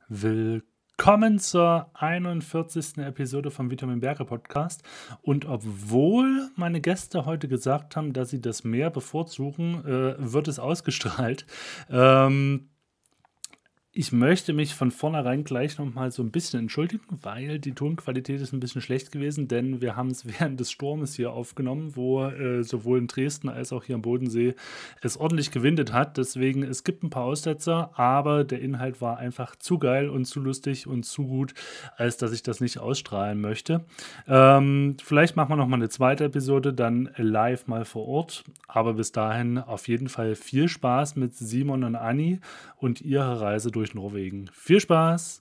Willkommen zur 41. Episode vom Vitamin Berge Podcast. Und obwohl meine Gäste heute gesagt haben, dass sie das Meer bevorzugen, wird es ausgestrahlt. Ich möchte mich von vornherein gleich nochmal so ein bisschen entschuldigen, weil die Tonqualität ist ein bisschen schlecht gewesen, denn wir haben es während des Sturmes hier aufgenommen, wo sowohl in Dresden als auch hier am Bodensee es ordentlich gewindet hat. Deswegen, es gibt ein paar Aussetzer, aber der Inhalt war einfach zu geil und zu lustig und zu gut, als dass ich das nicht ausstrahlen möchte. Vielleicht machen wir nochmal eine zweite Episode, dann live mal vor Ort. Aber bis dahin auf jeden Fall viel Spaß mit Simon und Anni und ihre Reise durch Norwegen. Viel Spaß!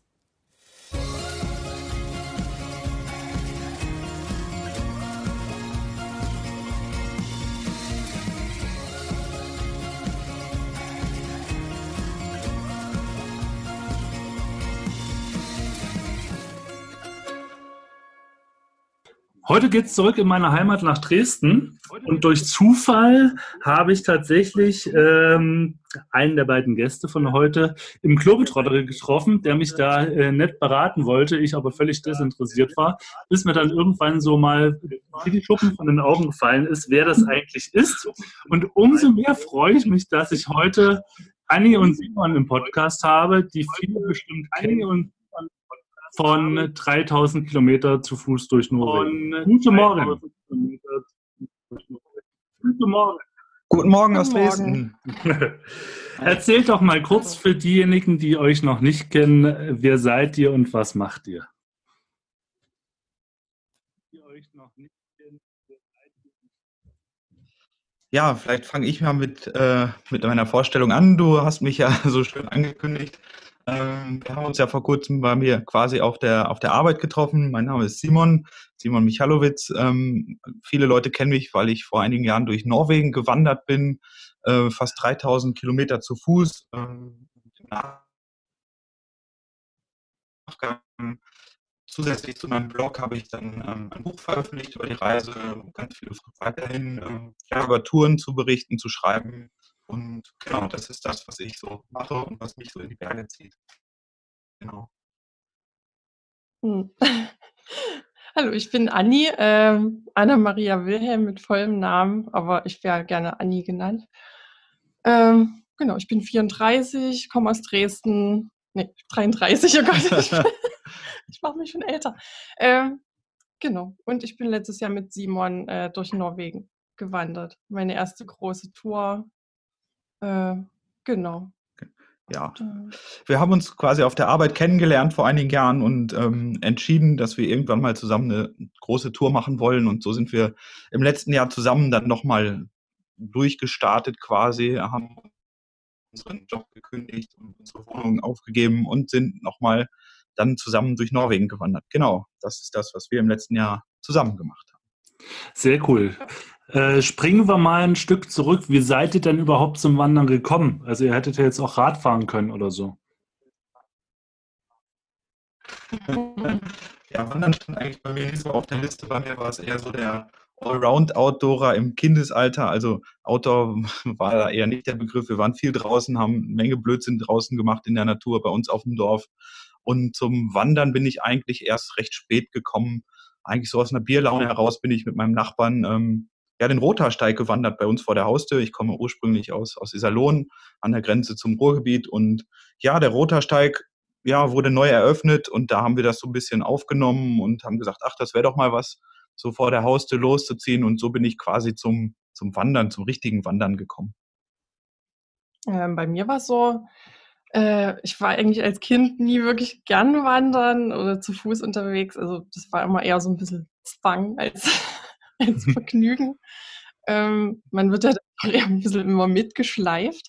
Heute geht es zurück in meine Heimat nach Dresden und durch Zufall habe ich tatsächlich einen der beiden Gäste von heute im Globetrotter getroffen, der mich da nett beraten wollte, ich aber völlig desinteressiert war, bis mir dann irgendwann so mal wie die Schuppen von den Augen gefallen ist, wer das eigentlich ist. Und umso mehr freue ich mich, dass ich heute Anni und Simon im Podcast habe, die viele bestimmt kennen und von 3000 Kilometer zu Fuß durch Norwegen. Guten Morgen. Guten Morgen. Guten Morgen aus Guten Morgen. Dresden. Erzählt doch mal kurz für diejenigen, die euch noch nicht kennen, wer seid ihr und was macht ihr? Ja, vielleicht fange ich mal mit meiner Vorstellung an. Du hast mich ja so schön angekündigt. Wir haben uns ja vor kurzem bei mir quasi auf der Arbeit getroffen. Mein Name ist Simon Michalowitz. Viele Leute kennen mich, weil ich vor einigen Jahren durch Norwegen gewandert bin, fast 3000 Kilometer zu Fuß. Zusätzlich zu meinem Blog habe ich dann ein Buch veröffentlicht über die Reise, ganz viel weiterhin über Touren zu berichten, zu schreiben. Und genau, das ist das, was ich so mache und was mich so in die Berge zieht. Genau. Hallo, ich bin Anni, Anna-Maria Wilhelm mit vollem Namen, aber ich wäre gerne Anni genannt. Genau, ich bin 34, komme aus Dresden. Nee, 33, oh Gott, ich mache mich schon älter. Genau, und ich bin letztes Jahr mit Simon durch Norwegen gewandert. Meine erste große Tour. Genau. Ja, wir haben uns quasi auf der Arbeit kennengelernt vor einigen Jahren und entschieden, dass wir irgendwann mal zusammen eine große Tour machen wollen. Und so sind wir im letzten Jahr zusammen dann nochmal durchgestartet quasi, haben unseren Job gekündigt und unsere Wohnung aufgegeben und sind nochmal dann zusammen durch Norwegen gewandert. Genau, das ist das, was wir im letzten Jahr zusammen gemacht haben. Sehr cool. Springen wir mal ein Stück zurück. Wie seid ihr denn überhaupt zum Wandern gekommen? Also ihr hättet ja jetzt auch Rad fahren können oder so. Ja, Wandern stand eigentlich bei mir nicht so auf der Liste. Bei mir war es eher so der Allround-Outdoorer im Kindesalter. Also Outdoor war da eher nicht der Begriff. Wir waren viel draußen, haben eine Menge Blödsinn draußen gemacht in der Natur bei uns auf dem Dorf. Und zum Wandern bin ich eigentlich erst recht spät gekommen. Eigentlich so aus einer Bierlaune heraus bin ich mit meinem Nachbarn den Rothaarsteig gewandert bei uns vor der Haustür. Ich komme ursprünglich aus Iserlohn an der Grenze zum Ruhrgebiet. Und ja, der Rothaarsteig wurde neu eröffnet und da haben wir das so ein bisschen aufgenommen und haben gesagt, ach, das wäre doch mal was, so vor der Haustür loszuziehen. Und so bin ich quasi zum Wandern, zum richtigen Wandern gekommen. Bei mir war es so, ich war eigentlich als Kind nie wirklich gern wandern oder zu Fuß unterwegs. Also das war immer eher so ein bisschen Zwang als, als Vergnügen. Man wird ja dann auch eher ein bisschen immer mitgeschleift.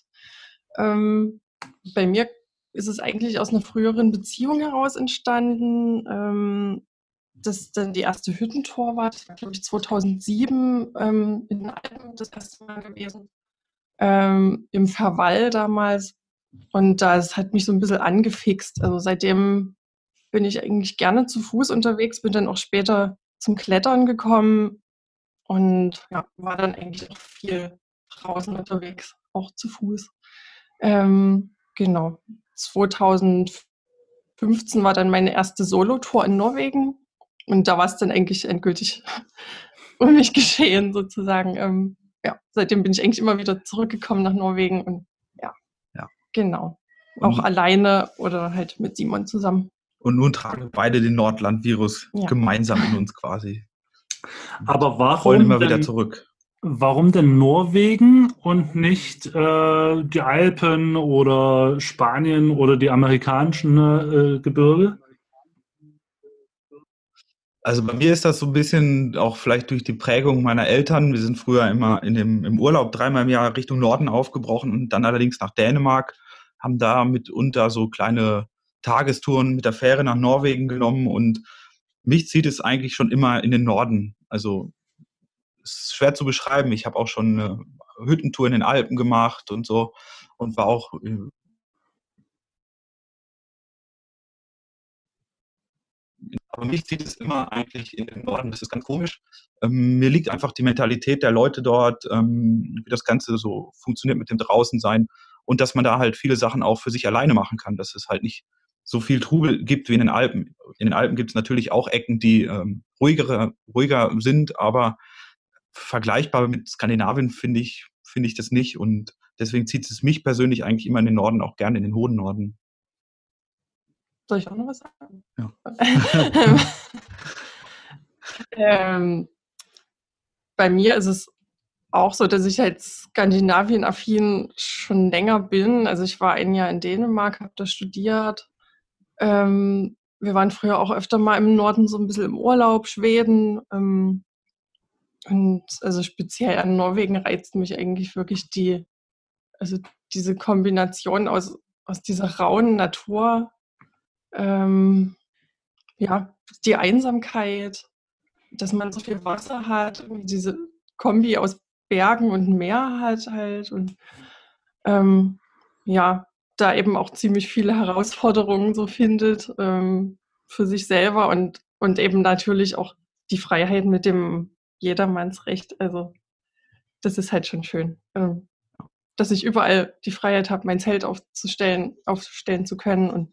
Bei mir ist es eigentlich aus einer früheren Beziehung heraus entstanden. Das dann die erste Hüttentour war, das war, glaube ich, 2007 in den Alpen das erste Mal gewesen. Im Verwall damals. Und das hat mich so ein bisschen angefixt. Also seitdem bin ich eigentlich gerne zu Fuß unterwegs, bin dann auch später zum Klettern gekommen und ja, war dann eigentlich auch viel draußen unterwegs, auch zu Fuß. Genau. 2005 2015 war dann meine erste Solo-Tour in Norwegen und da war es dann eigentlich endgültig um mich geschehen sozusagen. Ja, seitdem bin ich eigentlich immer wieder zurückgekommen nach Norwegen und ja, Ja. genau. Und, Auch alleine oder halt mit Simon zusammen. und nun tragen wir beide den Nordland-Virus Ja. gemeinsam in uns quasi. Aber Rollen immer wieder zurück. Warum denn Norwegen und nicht die Alpen oder Spanien oder die amerikanischen Gebirge? Also bei mir ist das so ein bisschen auch vielleicht durch die Prägung meiner Eltern. Wir sind früher immer im Urlaub 3-mal im Jahr Richtung Norden aufgebrochen und dann allerdings nach Dänemark, haben da mitunter so kleine Tagestouren mit der Fähre nach Norwegen genommen und mich zieht es eigentlich schon immer in den Norden. Also es ist schwer zu beschreiben. Ich habe auch schon eine Hüttentour in den Alpen gemacht und so und war auch aber mich zieht es immer eigentlich in den Norden. Das ist ganz komisch. Mir liegt einfach die Mentalität der Leute dort, wie das Ganze so funktioniert mit dem Draußensein und dass man da halt viele Sachen auch für sich alleine machen kann, dass es halt nicht so viel Trubel gibt wie in den Alpen. In den Alpen gibt es natürlich auch Ecken, die ruhiger sind, aber vergleichbar mit Skandinavien finde ich das nicht und deswegen zieht es mich persönlich eigentlich immer in den Norden, auch gerne in den hohen Norden. Soll ich auch noch was sagen? Ja. Bei mir ist es auch so, dass ich halt Skandinavien-affin schon länger bin. Also ich war ein Jahr in Dänemark, habe da studiert. Wir waren früher auch öfter mal im Norden so ein bisschen im Urlaub, Schweden. Und also speziell an Norwegen reizt mich eigentlich wirklich diese Kombination aus dieser rauen Natur, ja, die Einsamkeit, dass man so viel Wasser hat, irgendwie diese Kombi aus Bergen und Meer hat halt und ja, da eben auch ziemlich viele Herausforderungen so findet für sich selber und eben natürlich auch die Freiheit mit dem Jedermannsrecht. Also das ist halt schon schön, dass ich überall die Freiheit habe, mein Zelt aufstellen zu können und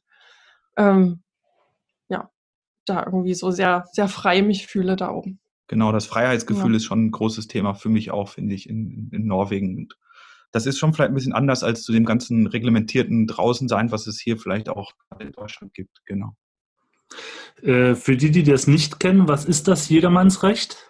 ja, da irgendwie so sehr, sehr frei mich fühle da oben. Genau, das Freiheitsgefühl Ja. ist schon ein großes Thema für mich auch, finde ich, in Norwegen. Und das ist schon vielleicht ein bisschen anders als zu dem ganzen reglementierten Draußensein, was es hier vielleicht auch in Deutschland gibt. Genau. Für die das nicht kennen, was ist das Jedermannsrecht?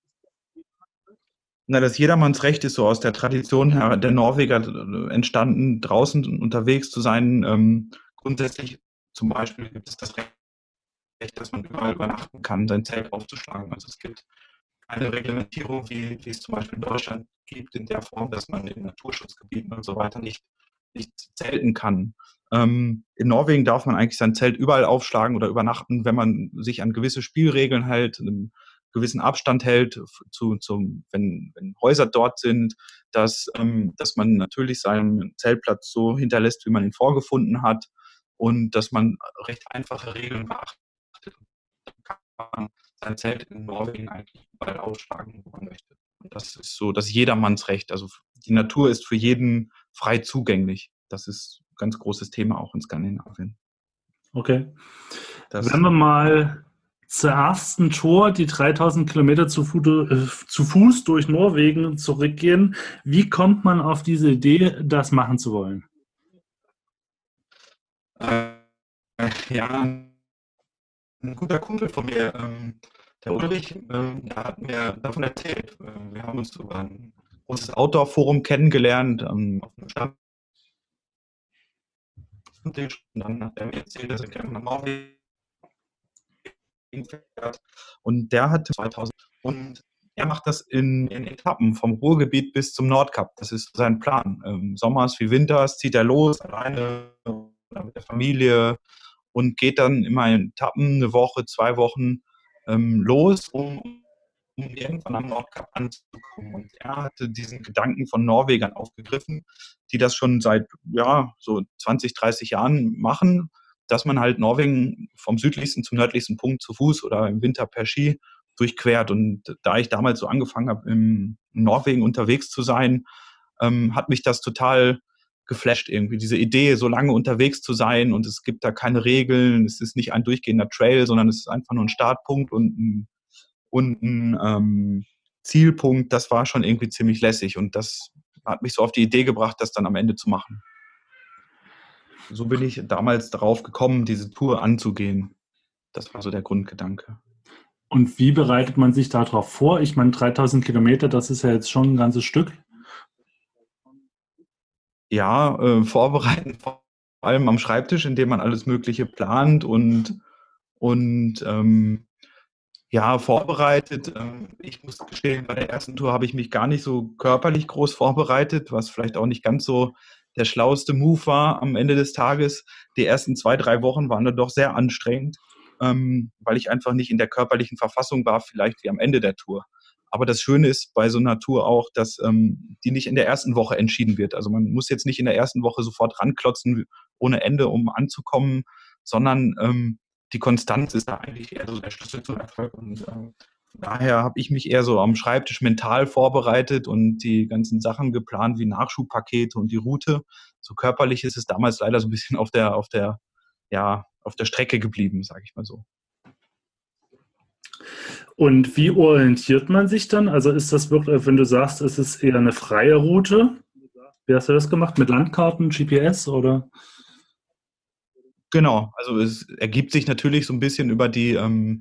Na, das Jedermannsrecht ist so aus der Tradition her der Norweger entstanden, draußen unterwegs zu sein. Grundsätzlich zum Beispiel gibt es das Recht, dass man überall übernachten kann, sein Zelt aufzuschlagen. Also es gibt eine Reglementierung, wie es zum Beispiel in Deutschland gibt, in der Form, dass man in Naturschutzgebieten und so weiter nicht zelten kann. In Norwegen darf man eigentlich sein Zelt überall aufschlagen oder übernachten, wenn man sich an gewisse Spielregeln hält, einen gewissen Abstand hält, wenn Häuser dort sind, dass man natürlich seinen Zeltplatz so hinterlässt, wie man ihn vorgefunden hat und dass man recht einfache Regeln beachtet. Dann kann man sein Zelt in Norwegen eigentlich überall ausschlagen, wo man möchte. Und das ist so das Jedermannsrecht. Also die Natur ist für jeden frei zugänglich. Das ist ein ganz großes Thema auch in Skandinavien. Okay. Wenn wir mal zur ersten Tour, die 3000 Kilometer zu Fuß durch Norwegen zurückgehen, wie kommt man auf diese Idee, das machen zu wollen? Ja, ein guter Kumpel von mir, der Ulrich, der hat mir davon erzählt. Wir haben uns über ein großes Outdoor-Forum kennengelernt auf einem Stammtisch. Und dann hat er mir erzählt, dass er gerne nach Norwegen fährt. Und der hat 2000 und er macht das in Etappen vom Ruhrgebiet bis zum Nordkap. Das ist sein Plan. Sommers wie Winters zieht er los, alleine oder mit der Familie und geht dann immer in Etappen, eine Woche, 2 Wochen los, um irgendwann am Nordkap anzukommen. Und er hatte diesen Gedanken von Norwegern aufgegriffen, die das schon seit so 20, 30 Jahren machen, dass man halt Norwegen vom südlichsten zum nördlichsten Punkt zu Fuß oder im Winter per Ski durchquert. Und da ich damals so angefangen habe, in Norwegen unterwegs zu sein, hat mich das total geflasht irgendwie. Diese Idee, so lange unterwegs zu sein und es gibt da keine Regeln, es ist nicht ein durchgehender Trail, sondern es ist einfach nur ein Startpunkt und ein Zielpunkt, das war schon irgendwie ziemlich lässig und das hat mich so auf die Idee gebracht, das dann am Ende zu machen. So bin ich damals darauf gekommen, diese Tour anzugehen. Das war so der Grundgedanke. Und wie bereitet man sich darauf vor? Ich meine, 3000 Kilometer, das ist ja jetzt schon ein ganzes Stück. Ja, vorbereiten, vor allem am Schreibtisch, indem man alles Mögliche plant und ja, vorbereitet. Ich muss gestehen, bei der ersten Tour habe ich mich gar nicht so körperlich groß vorbereitet, was vielleicht auch nicht ganz so der schlauste Move war am Ende des Tages. Die ersten 2, 3 Wochen waren dann doch sehr anstrengend, weil ich einfach nicht in der körperlichen Verfassung war, vielleicht wie am Ende der Tour. Aber das Schöne ist bei so einer Tour auch, dass die nicht in der ersten Woche entschieden wird. Also man muss jetzt nicht in der ersten Woche sofort ranklotzen ohne Ende, um anzukommen, sondern die Konstanz ist da eigentlich eher so der Schlüssel zum Erfolg. Und daher habe ich mich eher so am Schreibtisch mental vorbereitet und die ganzen Sachen geplant, wie Nachschubpakete und die Route. So körperlich ist es damals leider so ein bisschen auf der Strecke geblieben, sage ich mal so. Und wie orientiert man sich dann? Also ist das wirklich, wenn du sagst, es ist eher eine freie Route? Wie hast du das gemacht? Mit Landkarten, GPS oder? Genau, also es ergibt sich natürlich so ein bisschen über die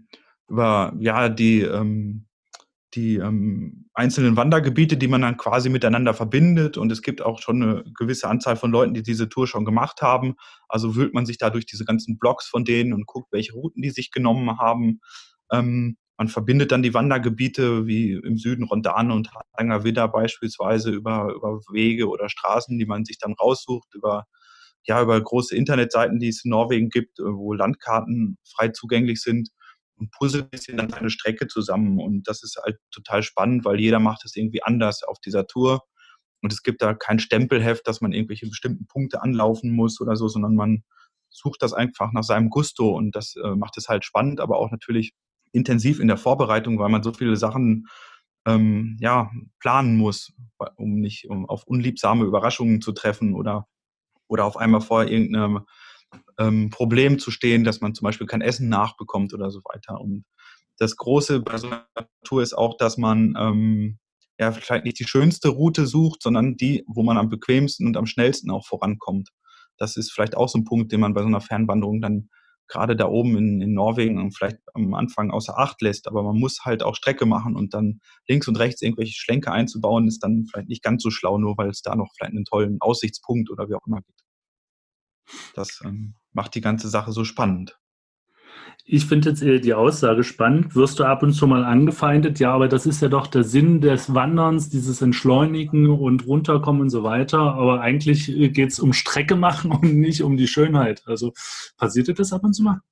einzelnen Wandergebiete, die man dann quasi miteinander verbindet. Und es gibt auch schon eine gewisse Anzahl von Leuten, die diese Tour schon gemacht haben. Also wühlt man sich da durch diese ganzen Blogs von denen und guckt, welche Routen die sich genommen haben. Man verbindet dann die Wandergebiete wie im Süden Rondane und Hardanger Widder beispielsweise über Wege oder Straßen, die man sich dann raussucht, über große Internetseiten, die es in Norwegen gibt, wo Landkarten frei zugänglich sind und puzzelt ein bisschen dann seine Strecke zusammen. Und das ist halt total spannend, weil jeder macht es irgendwie anders auf dieser Tour. Und es gibt da kein Stempelheft, dass man irgendwelche bestimmten Punkte anlaufen muss oder so, sondern man sucht das einfach nach seinem Gusto und das macht es halt spannend, aber auch natürlich intensiv in der Vorbereitung, weil man so viele Sachen planen muss, um auf unliebsame Überraschungen zu treffen oder auf einmal vor irgendeinem Problem zu stehen, dass man zum Beispiel kein Essen nachbekommt oder so weiter. Und das Große bei so einer Tour ist auch, dass man vielleicht nicht die schönste Route sucht, sondern die, wo man am bequemsten und am schnellsten auch vorankommt. Das ist vielleicht auch so ein Punkt, den man bei so einer Fernwanderung dann gerade da oben in Norwegen vielleicht am Anfang außer Acht lässt. Aber man muss halt auch Strecke machen und dann links und rechts irgendwelche Schlenker einzubauen, ist dann vielleicht nicht ganz so schlau, nur weil es da noch vielleicht einen tollen Aussichtspunkt oder wie auch immer gibt. Das macht die ganze Sache so spannend. Ich finde jetzt eher die Aussage spannend. Wirst du ab und zu mal angefeindet? Ja, aber das ist ja doch der Sinn des Wanderns, dieses Entschleunigen und runterkommen und so weiter. Aber eigentlich geht es um Strecke machen und nicht um die Schönheit. Also passiert dir das ab und zu mal?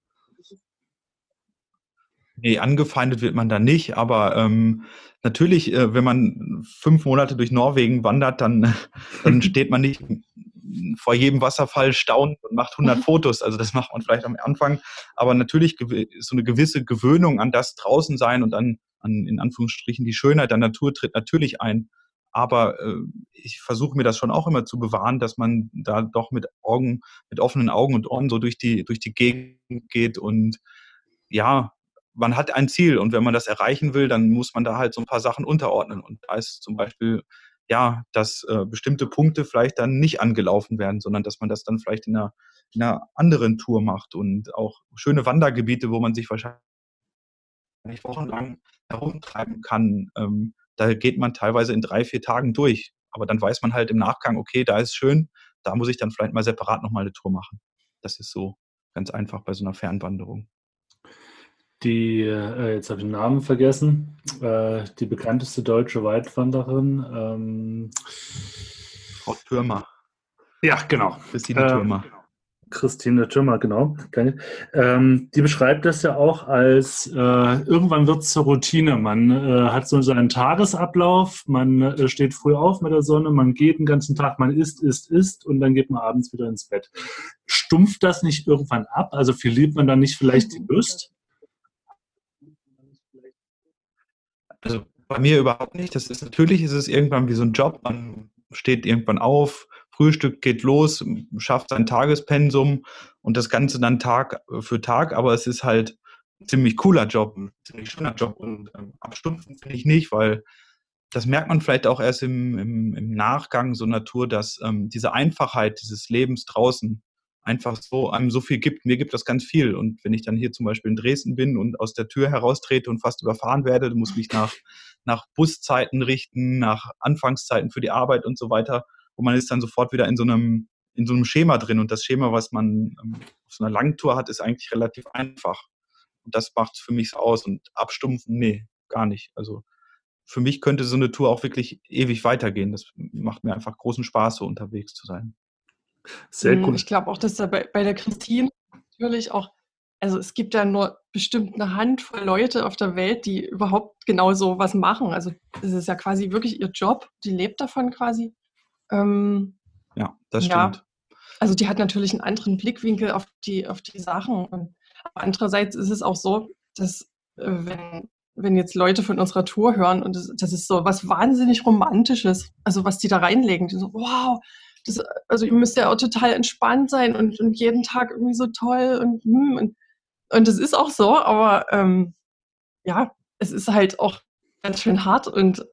Nee, angefeindet wird man da nicht, aber natürlich, wenn man 5 Monate durch Norwegen wandert, dann steht man nicht vor jedem Wasserfall staunend und macht 100 Fotos. Also das macht man vielleicht am Anfang, aber natürlich ist so eine gewisse Gewöhnung an das Draußensein und an in Anführungsstrichen die Schönheit der Natur tritt natürlich ein. Aber ich versuche mir das schon auch immer zu bewahren, dass man da doch mit offenen Augen und Ohren so durch die Gegend geht und ja, man hat ein Ziel und wenn man das erreichen will, dann muss man da halt so ein paar Sachen unterordnen. Und da ist zum Beispiel, ja, dass bestimmte Punkte vielleicht dann nicht angelaufen werden, sondern dass man das dann vielleicht in einer anderen Tour macht und auch schöne Wandergebiete, wo man sich wahrscheinlich wochenlang herumtreiben kann. Da geht man teilweise in 3, 4 Tagen durch. Aber dann weiß man halt im Nachgang, okay, da ist schön, da muss ich dann vielleicht mal separat nochmal eine Tour machen. Das ist so ganz einfach bei so einer Fernwanderung. Jetzt habe ich den Namen vergessen, die bekannteste deutsche Weitwanderin. Frau Thürmer. Ja, genau. Christine Thürmer. Christine Thürmer, genau. Die beschreibt das ja auch als, irgendwann wird es zur Routine. Man hat so seinen Tagesablauf, man steht früh auf mit der Sonne, man geht den ganzen Tag, man isst und dann geht man abends wieder ins Bett. Stumpft das nicht irgendwann ab? Also verliert man dann nicht vielleicht die Lust? Also bei mir überhaupt nicht. Natürlich ist es irgendwann wie so ein Job. Man steht irgendwann auf, Frühstück, geht los, schafft sein Tagespensum und das Ganze dann Tag für Tag, aber es ist halt ein ziemlich cooler Job, ein ziemlich schöner Job und abstumpfen finde ich nicht, weil das merkt man vielleicht auch erst im Nachgang so Natur, dass diese Einfachheit dieses Lebens draußen einfach so einem so viel gibt. Mir gibt das ganz viel. Und wenn ich dann hier zum Beispiel in Dresden bin und aus der Tür heraustrete und fast überfahren werde, muss mich nach Buszeiten richten, nach Anfangszeiten für die Arbeit und so weiter. Und man ist dann sofort wieder in so einem Schema drin. Und das Schema, was man auf so einer Langtour hat, ist eigentlich relativ einfach. Und das macht es für mich so aus. Und abstumpfen, nee, gar nicht. Also für mich könnte so eine Tour auch wirklich ewig weitergehen. Das macht mir einfach großen Spaß, so unterwegs zu sein. Sehr cool. Ich glaube auch, dass da bei der Christine natürlich auch, also es gibt ja nur bestimmt eine Handvoll Leute auf der Welt, die überhaupt genau so was machen. Also es ist ja quasi wirklich ihr Job, die lebt davon quasi. Ja, das stimmt. Also die hat natürlich einen anderen Blickwinkel auf die Sachen. Und andererseits ist es auch so, dass wenn jetzt Leute von unserer Tour hören und das ist so was wahnsinnig Romantisches, also was die da reinlegen, die so, wow, also ihr müsst ja auch total entspannt sein und jeden Tag irgendwie so toll und das ist auch so, aber ja, es ist halt auch ganz schön hart und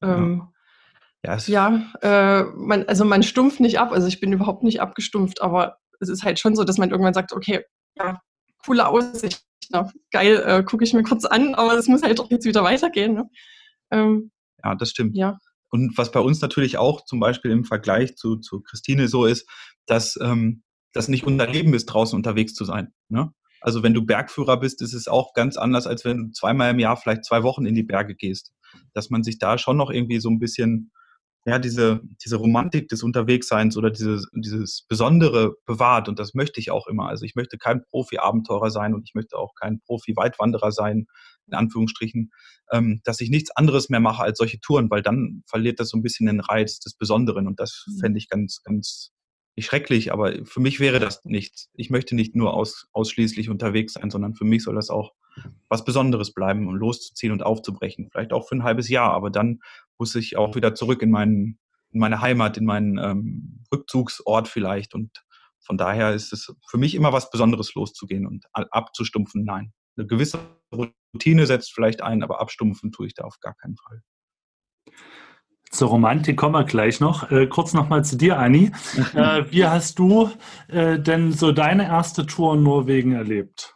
man stumpft nicht ab, also ich bin überhaupt nicht abgestumpft, aber es ist halt schon so, dass man irgendwann sagt, okay, ja, coole Aussicht, ne? Geil, gucke ich mir kurz an, aber es muss halt doch jetzt wieder weitergehen. Ne? Ja, das stimmt. Ja. Und was bei uns natürlich auch zum Beispiel im Vergleich zu Christine so ist, dass das nicht unser Leben ist, draußen unterwegs zu sein. Ne? Also wenn du Bergführer bist, ist es auch ganz anders, als wenn du zweimal im Jahr vielleicht 2 Wochen in die Berge gehst. Dass man sich da schon noch irgendwie so ein bisschen, ja, diese Romantik des Unterwegsseins oder dieses Besondere bewahrt. Und das möchte ich auch immer. Also ich möchte kein Profi-Abenteurer sein und ich möchte auch kein Profi-Weitwanderer sein, in Anführungsstrichen, dass ich nichts anderes mehr mache als solche Touren, weil dann verliert das so ein bisschen den Reiz des Besonderen. Und das fände ich ganz, ganz nicht schrecklich, aber für mich wäre das nichts. Ich möchte nicht nur ausschließlich unterwegs sein, sondern für mich soll das auch was Besonderes bleiben und loszuziehen und aufzubrechen. Vielleicht auch für ein halbes Jahr, aber dann muss ich auch wieder zurück in meine Heimat, in meinen Rückzugsort vielleicht. Und von daher ist es für mich immer was Besonderes, loszugehen und abzustumpfen. Nein. Eine gewisse Routine setzt vielleicht ein, aber abstumpfen tue ich da auf gar keinen Fall. Zur Romantik kommen wir gleich noch. Kurz nochmal zu dir, Anni. Wie hast du denn so deine erste Tour in Norwegen erlebt?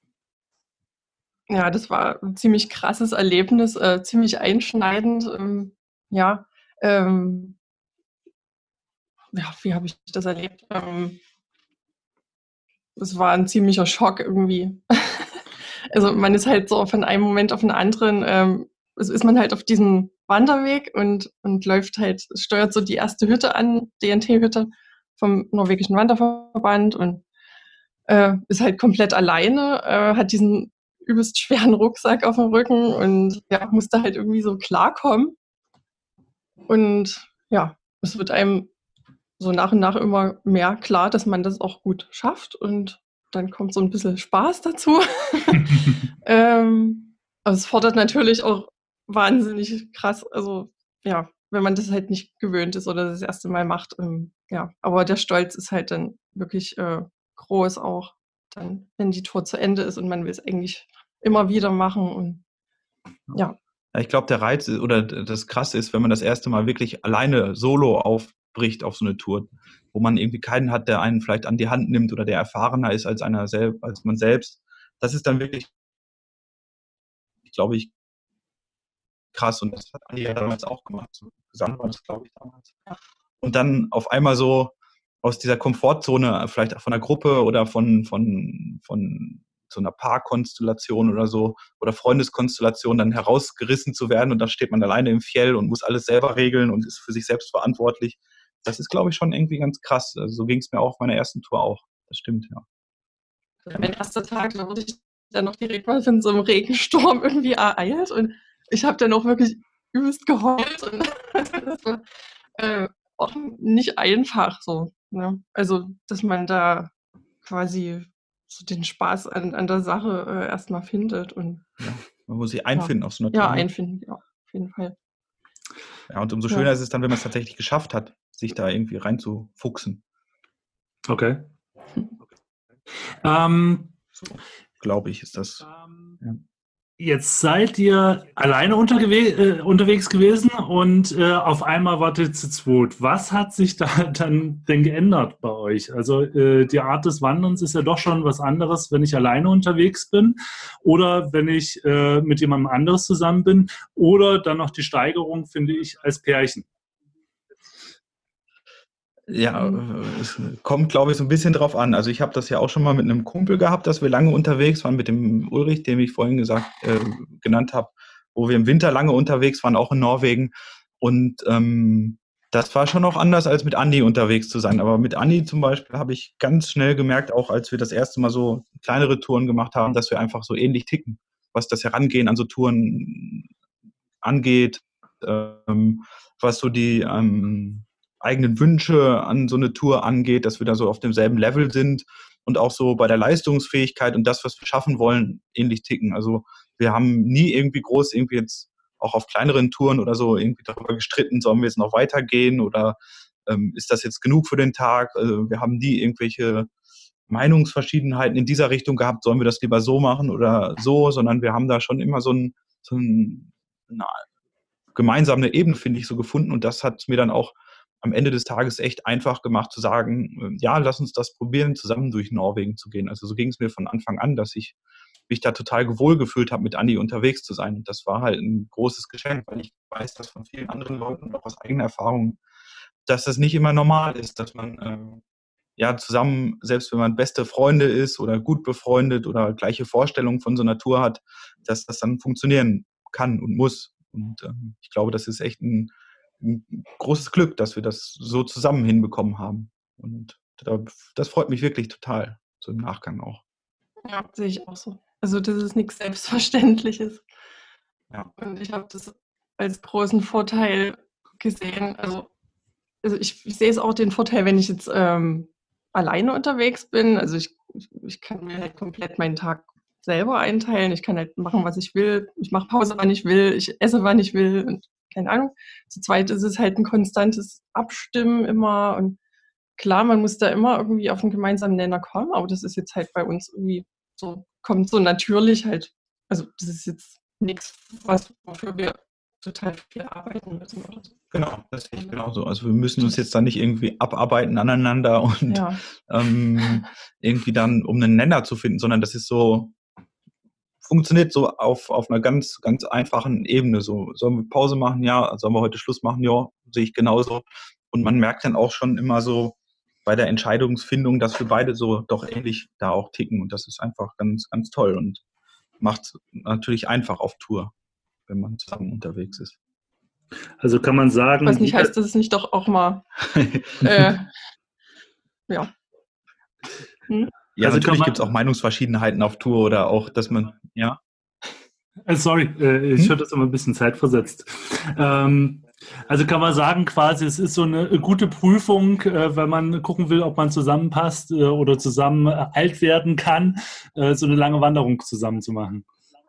Ja, das war ein ziemlich krasses Erlebnis, ziemlich einschneidend. Ja, wie habe ich das erlebt? Es war ein ziemlicher Schock irgendwie. Also man ist halt so von einem Moment auf den anderen, ist man halt auf diesem Wanderweg und läuft halt, steuert so die erste Hütte an, DNT-Hütte vom norwegischen Wanderverband und ist halt komplett alleine, hat diesen übelst schweren Rucksack auf dem Rücken und ja, musste halt irgendwie so klarkommen. Und ja, es wird einem so nach und nach immer mehr klar, dass man das auch gut schafft und dann kommt so ein bisschen Spaß dazu. Aber es fordert natürlich auch wahnsinnig krass, also ja, wenn man das halt nicht gewöhnt ist oder das erste Mal macht. Ja, aber der Stolz ist halt dann wirklich groß auch, dann, wenn die Tour zu Ende ist und man will es eigentlich immer wieder machen und ja. Ja, ich glaube, der Reiz oder das Krasse ist, wenn man das erste Mal wirklich alleine solo aufbricht auf so eine Tour, wo man irgendwie keinen hat, der einen vielleicht an die Hand nimmt oder der erfahrener ist als als man selbst. Das ist dann wirklich, glaube ich, krass. Und das hat Andi ja damals auch gemacht. So gesamt war das, glaube ich, damals. Und dann auf einmal so aus dieser Komfortzone, vielleicht von einer Gruppe oder von so einer Paarkonstellation oder so oder Freundeskonstellation dann herausgerissen zu werden und dann steht man alleine im Fjell und muss alles selber regeln und ist für sich selbst verantwortlich. Das ist, glaube ich, schon irgendwie ganz krass. Also so ging es mir auch auf meiner ersten Tour auch. Das stimmt, ja. Mein erster Tag, da wurde ich dann noch direkt mal von so einem Regensturm irgendwie ereilt und ich habe dann auch wirklich übelst geheult und das war auch nicht einfach so. Ne? Also, dass man da quasi so den Spaß an der Sache erstmal findet. Und, ja, man muss sich einfinden auf so einer Tour. Ja, Tour. einfinden, ja, auf jeden Fall. Ja, und umso schöner ist es dann, wenn man es tatsächlich geschafft hat, sich da irgendwie reinzufuchsen. Okay. Ähm, So, glaube ich, ist das. Ja. Jetzt seid ihr alleine unterwegs gewesen und auf einmal wart ihr zu zweit. Was hat sich da dann denn geändert bei euch? Also die Art des Wanderns ist ja doch schon was anderes, wenn ich alleine unterwegs bin oder wenn ich mit jemandem anderes zusammen bin oder dann noch die Steigerung, finde ich, als Pärchen. Ja, es kommt, glaube ich, so ein bisschen drauf an. Also ich habe das ja auch schon mal mit einem Kumpel gehabt, dass wir lange unterwegs waren, mit dem Ulrich, den ich vorhin genannt habe, wo wir im Winter lange unterwegs waren, auch in Norwegen. Und das war schon auch anders, als mit Andi unterwegs zu sein. Aber mit Andi zum Beispiel habe ich ganz schnell gemerkt, auch als wir das erste Mal so kleinere Touren gemacht haben, dass wir einfach so ähnlich ticken, was das Herangehen an so Touren angeht, was so die eigenen Wünsche an so eine Tour angeht, dass wir da so auf demselben Level sind und auch so bei der Leistungsfähigkeit und das, was wir schaffen wollen, ähnlich ticken. Also wir haben nie irgendwie groß irgendwie jetzt auch auf kleineren Touren oder so irgendwie darüber gestritten, sollen wir jetzt noch weitergehen oder ist das jetzt genug für den Tag? Also wir haben nie irgendwelche Meinungsverschiedenheiten in dieser Richtung gehabt, sollen wir das lieber so machen oder so, sondern wir haben da schon immer eine gemeinsame Ebene, finde ich, so gefunden. Und das hat mir dann auch am Ende des Tages echt einfach gemacht zu sagen, ja, lass uns das probieren, zusammen durch Norwegen zu gehen. Also so ging es mir von Anfang an, dass ich mich da total wohl gefühlt habe, mit Andi unterwegs zu sein. Und das war halt ein großes Geschenk, weil ich weiß das von vielen anderen Leuten und auch aus eigener Erfahrung, dass das nicht immer normal ist, dass man ja zusammen, selbst wenn man beste Freunde ist oder gut befreundet oder gleiche Vorstellungen von so einer Tour hat, dass das dann funktionieren kann und muss. Und ich glaube, das ist echt ein großes Glück, dass wir das so zusammen hinbekommen haben. Und das freut mich wirklich total, so im Nachgang auch. Ja, sehe ich auch so. Also das ist nichts Selbstverständliches. Ja. Und ich habe das als großen Vorteil gesehen. Also ich sehe es auch den Vorteil, wenn ich jetzt alleine unterwegs bin. Also ich kann mir halt komplett meinen Tag selber einteilen. Ich kann halt machen, was ich will. Ich mache Pause, wann ich will. Ich esse, wann ich will. Und keine Ahnung. Zu zweit ist es halt ein konstantes Abstimmen immer. Und klar, man muss da immer irgendwie auf einen gemeinsamen Nenner kommen. Aber das ist jetzt halt bei uns irgendwie so, kommt so natürlich halt. Also das ist jetzt nichts, wofür wir total viel arbeiten müssen oder so. Genau, das sehe ich genauso. Also wir müssen uns jetzt da nicht irgendwie abarbeiten aneinander und Ja. irgendwie dann, um einen Nenner zu finden, sondern das ist so, funktioniert so auf einer ganz, ganz einfachen Ebene. So, sollen wir Pause machen? Ja. Sollen wir heute Schluss machen? Ja, sehe ich genauso. Und man merkt dann auch schon immer so bei der Entscheidungsfindung, dass wir beide so doch ähnlich da auch ticken. Und das ist einfach ganz, ganz toll und macht natürlich einfach auf Tour, wenn man zusammen unterwegs ist. Also kann man sagen, Was nicht heißt, dass es nicht doch auch mal ja. Ja, Also natürlich gibt es auch Meinungsverschiedenheiten auf Tour oder auch, dass man, ja. Sorry, ich höre das immer ein bisschen zeitversetzt. Also kann man sagen, quasi, es ist so eine gute Prüfung, wenn man gucken will, ob man zusammenpasst oder zusammen alt werden kann, so eine lange Wanderung zusammen zu machen.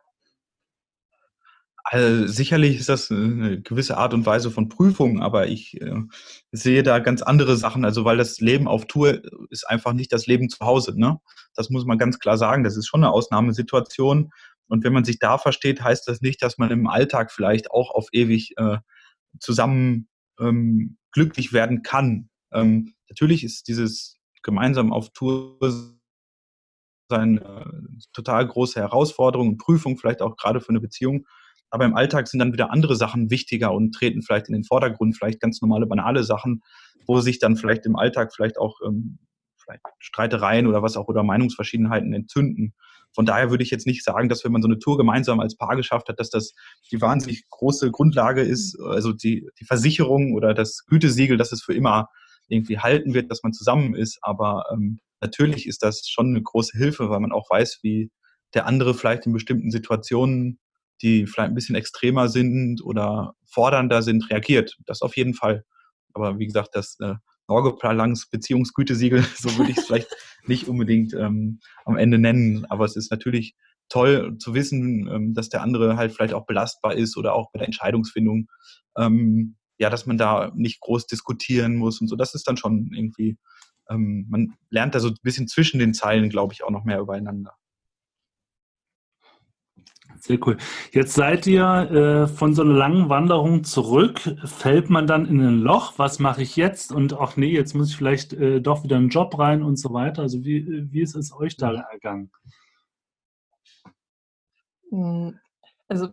Also sicherlich ist das eine gewisse Art und Weise von Prüfung, aber ich sehe da ganz andere Sachen. Also weil das Leben auf Tour ist einfach nicht das Leben zu Hause. Ne? Das muss man ganz klar sagen. Das ist schon eine Ausnahmesituation. Und wenn man sich da versteht, heißt das nicht, dass man im Alltag vielleicht auch auf ewig zusammen glücklich werden kann. Natürlich ist dieses gemeinsam auf Tour sein total große Herausforderung und Prüfung, vielleicht auch gerade für eine Beziehung. Aber im Alltag sind dann wieder andere Sachen wichtiger und treten vielleicht in den Vordergrund, vielleicht ganz normale, banale Sachen, wo sich dann vielleicht im Alltag vielleicht auch vielleicht Streitereien oder was auch oder Meinungsverschiedenheiten entzünden. Von daher würde ich jetzt nicht sagen, dass wenn man so eine Tour gemeinsam als Paar geschafft hat, dass das die wahnsinnig große Grundlage ist, also die Versicherung oder das Gütesiegel, dass es für immer irgendwie halten wird, dass man zusammen ist. Aber natürlich ist das schon eine große Hilfe, weil man auch weiß, wie der andere vielleicht in bestimmten Situationen, die vielleicht ein bisschen extremer sind oder fordernder sind, reagiert. Das auf jeden Fall. Aber wie gesagt, das Norge-Planlangs Beziehungsgütesiegel, so würde ich es vielleicht nicht unbedingt am Ende nennen. Aber es ist natürlich toll zu wissen, dass der andere halt vielleicht auch belastbar ist oder auch bei der Entscheidungsfindung, ja, dass man da nicht groß diskutieren muss und so. Das ist dann schon irgendwie man lernt da so ein bisschen zwischen den Zeilen, glaube ich, auch noch mehr übereinander. Sehr cool. Jetzt seid ihr von so einer langen Wanderung zurück. Fällt man dann in ein Loch? Was mache ich jetzt? Und ach nee, jetzt muss ich vielleicht doch wieder in einen Job rein und so weiter. Also wie ist es euch da ergangen? Also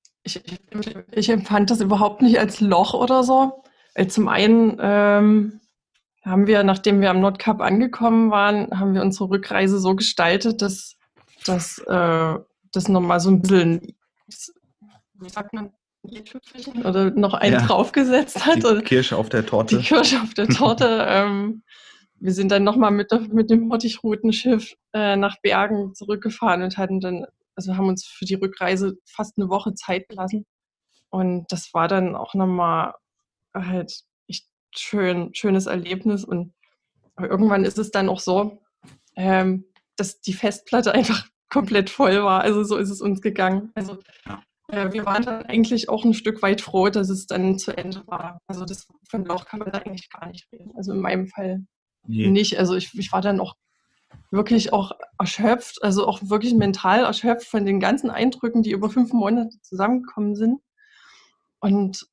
ich empfand das überhaupt nicht als Loch oder so. Weil zum einen haben wir, nachdem wir am Nordkap angekommen waren, haben wir unsere Rückreise so gestaltet, dass das nochmal so ein bisschen, wie sagt man, oder noch einen draufgesetzt hat. Die Kirsche auf der Torte. Die Kirsche auf der Torte. Wir sind dann nochmal mit dem Hottigrutenschiff nach Bergen zurückgefahren und haben uns für die Rückreise fast eine Woche Zeit gelassen. Und das war dann auch nochmal halt echt schönes Erlebnis. Und irgendwann ist es dann auch so, dass die Festplatte einfach komplett voll war. Also so ist es uns gegangen. Also wir waren dann eigentlich auch ein Stück weit froh, dass es dann zu Ende war. Also von Loch kann man da eigentlich gar nicht reden. Also in meinem Fall nicht. Also ich war dann auch wirklich auch erschöpft, also auch wirklich mental erschöpft von den ganzen Eindrücken, die über 5 Monate zusammengekommen sind. Und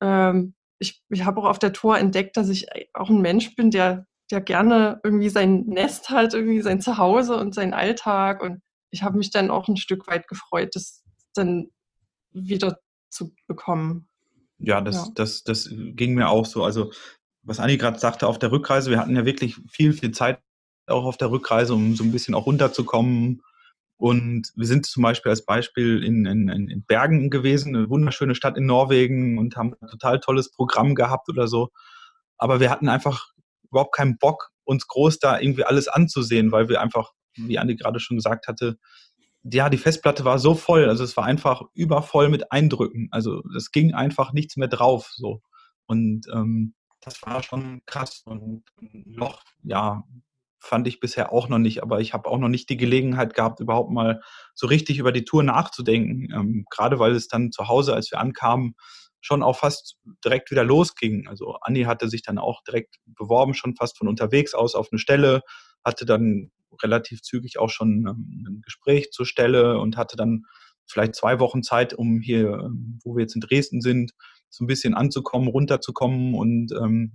ich habe auch auf der Tour entdeckt, dass ich auch ein Mensch bin, der gerne irgendwie sein Nest hat, irgendwie sein Zuhause und seinen Alltag. Und ich habe mich dann auch ein Stück weit gefreut, das dann wieder zu bekommen. Ja, das ging mir auch so. Also was Anni gerade sagte, auf der Rückreise, wir hatten ja wirklich viel Zeit auch auf der Rückreise, um so ein bisschen auch runterzukommen. Und wir sind zum Beispiel als Beispiel in Bergen gewesen, eine wunderschöne Stadt in Norwegen, und haben ein total tolles Programm gehabt oder so. Aber wir hatten einfach überhaupt keinen Bock, uns groß da irgendwie alles anzusehen, weil wir einfach, wie Anni gerade schon gesagt hatte, ja, die Festplatte war so voll, also es war einfach übervoll mit Eindrücken. Also es ging einfach nichts mehr drauf. So. Und das war schon krass. Und ein Loch, ja, fand ich bisher auch noch nicht, aber ich habe auch noch nicht die Gelegenheit gehabt, überhaupt mal so richtig über die Tour nachzudenken. Gerade weil es dann zu Hause, als wir ankamen, schon auch fast direkt wieder losging. Also Anni hatte sich dann auch direkt beworben, schon fast von unterwegs aus auf eine Stelle, hatte dann relativ zügig auch schon ein Gespräch zur Stelle und hatte dann vielleicht 2 Wochen Zeit, um hier, wo wir jetzt in Dresden sind, so ein bisschen anzukommen, runterzukommen und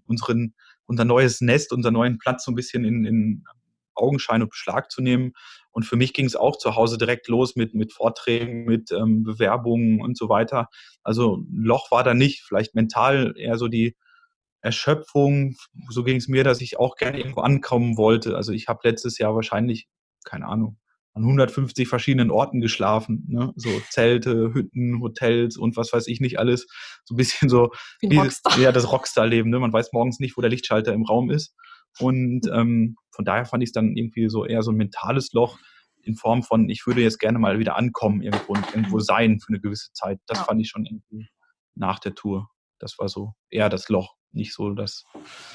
unser neues Nest, unseren neuen Platz so ein bisschen in Augenschein und Beschlag zu nehmen. Und für mich ging es auch zu Hause direkt los mit Vorträgen, mit Bewerbungen und so weiter. Also ein Loch war da nicht, vielleicht mental eher so die Erschöpfung. So ging es mir, dass ich auch gerne irgendwo ankommen wollte. Also ich habe letztes Jahr wahrscheinlich, keine Ahnung, an 150 verschiedenen Orten geschlafen, ne? So Zelte, Hütten, Hotels und was weiß ich nicht alles. So ein bisschen so wie Rockstar. Ja, das Rockstar-Leben. Ne? Man weiß morgens nicht, wo der Lichtschalter im Raum ist. Und von daher fand ich es dann irgendwie so eher so ein mentales Loch in Form von, ich würde jetzt gerne mal wieder ankommen irgendwo und irgendwo sein für eine gewisse Zeit. Das fand ich schon irgendwie nach der Tour. Das war so eher das Loch, nicht so das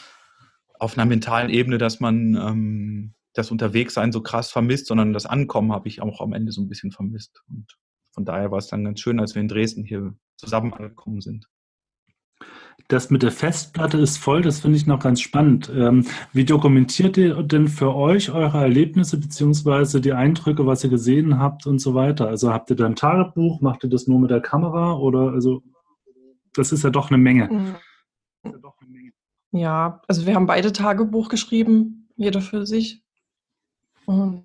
auf einer mentalen Ebene, dass man das Unterwegssein so krass vermisst, sondern das Ankommen habe ich auch am Ende so ein bisschen vermisst. Und von daher war es dann ganz schön, als wir in Dresden hier zusammen angekommen sind. Das mit der Festplatte ist voll, das finde ich noch ganz spannend. Wie dokumentiert ihr denn für euch eure Erlebnisse beziehungsweise die Eindrücke, was ihr gesehen habt und so weiter? Also habt ihr da ein Tagebuch, macht ihr das nur mit der Kamera oder also das ist ja doch eine Menge. Ja, also wir haben beide Tagebuch geschrieben, jeder für sich. Und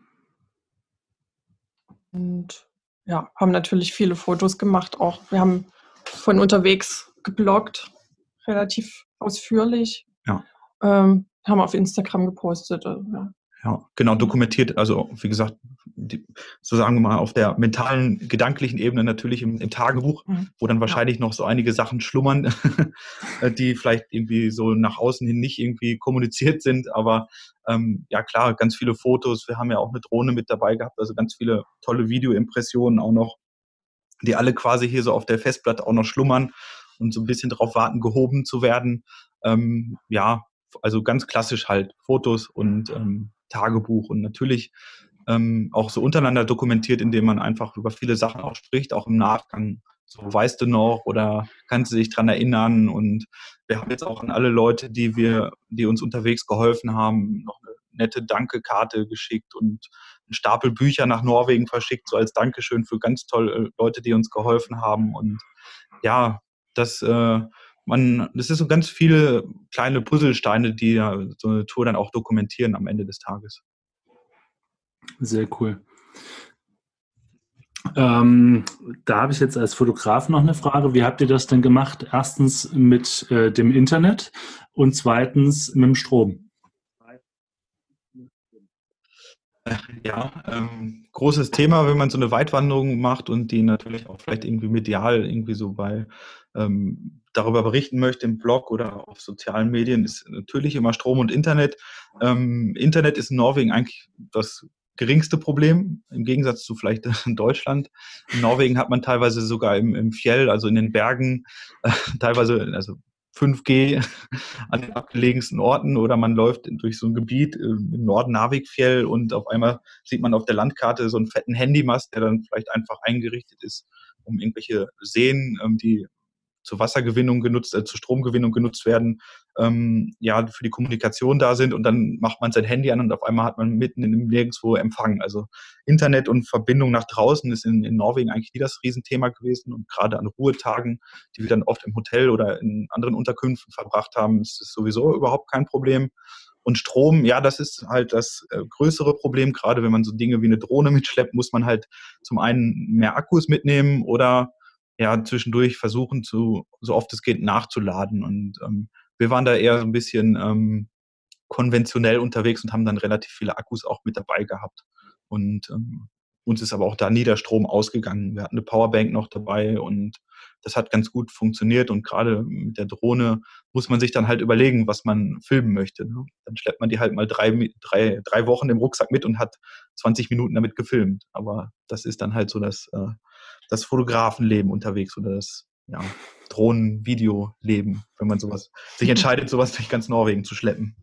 ja, haben natürlich viele Fotos gemacht auch. Wir haben von unterwegs gebloggt, relativ ausführlich. Ja. Haben auf Instagram gepostet. Ja, genau, dokumentiert, also wie gesagt, so sagen wir mal, auf der mentalen, gedanklichen Ebene natürlich im Tagebuch, wo dann wahrscheinlich noch so einige Sachen schlummern, die vielleicht irgendwie so nach außen hin nicht irgendwie kommuniziert sind, aber ja klar, ganz viele Fotos, wir haben ja auch eine Drohne mit dabei gehabt, also ganz viele tolle Videoimpressionen auch noch, die alle quasi hier so auf der Festplatte auch noch schlummern und so ein bisschen darauf warten, gehoben zu werden. Ja, also ganz klassisch halt Fotos und Tagebuch und natürlich auch so untereinander dokumentiert, indem man einfach über viele Sachen auch spricht, auch im Nachgang so weißt du noch oder kannst du dich dran erinnern? Und wir haben jetzt auch an alle Leute, die uns unterwegs geholfen haben, noch eine nette Danke-Karte geschickt und einen Stapel Bücher nach Norwegen verschickt, so als Dankeschön für ganz tolle Leute, die uns geholfen haben. Und ja, das das ist so ganz viele kleine Puzzlesteine, die ja so eine Tour dann auch dokumentieren am Ende des Tages. Sehr cool. Da habe ich jetzt als Fotograf noch eine Frage. Wie habt ihr das denn gemacht? Erstens mit dem Internet und zweitens mit dem Strom. Ja, großes Thema, wenn man so eine Weitwanderung macht und die natürlich auch vielleicht irgendwie medial irgendwie so darüber berichten möchte im Blog oder auf sozialen Medien, ist natürlich immer Strom und Internet. Internet ist in Norwegen eigentlich das geringste Problem, im Gegensatz zu vielleicht in Deutschland. In Norwegen hat man teilweise sogar im Fjell, also in den Bergen, teilweise, also 5G an den abgelegensten Orten oder man läuft durch so ein Gebiet im Norden Narvikfjell und auf einmal sieht man auf der Landkarte so einen fetten Handymast, der dann vielleicht einfach eingerichtet ist, um irgendwelche Seen, die zur Wassergewinnung genutzt, zur Stromgewinnung genutzt werden, ja, für die Kommunikation da sind und dann macht man sein Handy an und auf einmal hat man mitten in dem Nirgendwo Empfang. Also Internet und Verbindung nach draußen ist in Norwegen eigentlich nie das Riesenthema gewesen und gerade an Ruhetagen, die wir dann oft im Hotel oder in anderen Unterkünften verbracht haben, ist es sowieso überhaupt kein Problem. Und Strom, ja, das ist halt das größere Problem. Gerade wenn man so Dinge wie eine Drohne mitschleppt, muss man halt zum einen mehr Akkus mitnehmen oder ja, zwischendurch versuchen, so oft es geht, nachzuladen. Und wir waren da eher so ein bisschen konventionell unterwegs und haben dann relativ viele Akkus auch mit dabei gehabt. Und uns ist aber auch da nie der Strom ausgegangen. Wir hatten eine Powerbank noch dabei und das hat ganz gut funktioniert. Und gerade mit der Drohne muss man sich dann halt überlegen, was man filmen möchte. Ne? Dann schleppt man die halt mal drei Wochen im Rucksack mit und hat 20 Minuten damit gefilmt. Aber das ist dann halt so das Fotografenleben unterwegs oder das Drohnen-Video-Leben, wenn man sich entscheidet, sowas durch ganz Norwegen zu schleppen.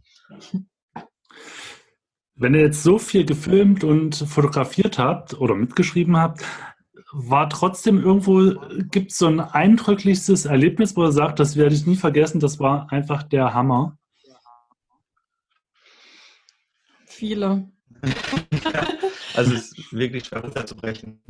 Wenn ihr jetzt so viel gefilmt und fotografiert habt oder mitgeschrieben habt, war trotzdem irgendwo, gibt es so ein eindrücklichstes Erlebnis, wo ihr sagt, das werde ich nie vergessen, das war einfach der Hammer? Viele. Also es ist wirklich schwer runterzubrechen.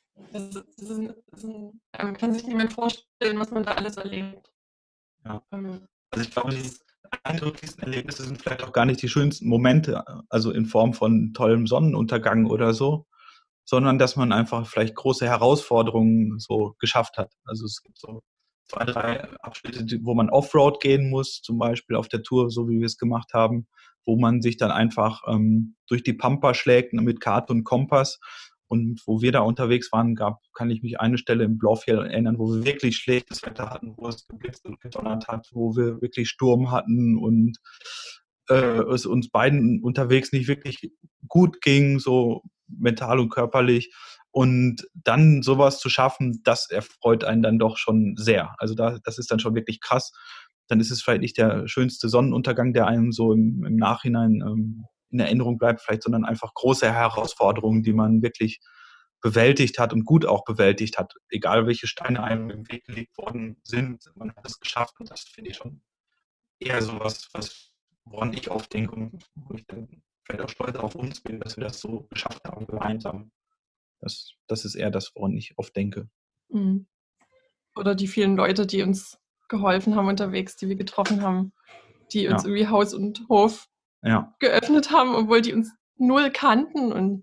Man kann sich nicht mehr vorstellen, was man da alles erlebt. Ja. Also ich glaube, die eindrücklichsten Erlebnisse sind vielleicht auch gar nicht die schönsten Momente, also in Form von tollem Sonnenuntergang oder so, sondern dass man einfach vielleicht große Herausforderungen so geschafft hat. Also es gibt so 2, 3 Abschnitte, wo man Offroad gehen muss, zum Beispiel auf der Tour, so wie wir es gemacht haben, wo man sich dann einfach durch die Pampa schlägt mit Karte und Kompass. Und wo wir da unterwegs waren, kann ich mich eine Stelle im Blåfjell erinnern, wo wir wirklich schlechtes Wetter hatten, wo es geblitzt und gedonnert hat, wo wir wirklich Sturm hatten und es uns beiden unterwegs nicht wirklich gut ging, so mental und körperlich. Und dann sowas zu schaffen, das erfreut einen dann doch schon sehr. Also das ist dann schon wirklich krass. Dann ist es vielleicht nicht der schönste Sonnenuntergang, der einem so im Nachhinein in Erinnerung bleibt, vielleicht, sondern einfach große Herausforderungen, die man wirklich bewältigt hat und gut auch bewältigt hat. Egal, welche Steine einem im Weg gelegt worden sind, man hat es geschafft und das finde ich schon eher sowas, woran ich oft denke und wo ich dann vielleicht auch stolz auf uns bin, dass wir das so geschafft haben gemeinsam. Das ist eher das, woran ich oft denke. Oder die vielen Leute, die uns geholfen haben unterwegs, die wir getroffen haben, die uns irgendwie Haus und Hof geöffnet haben, obwohl die uns null kannten. Und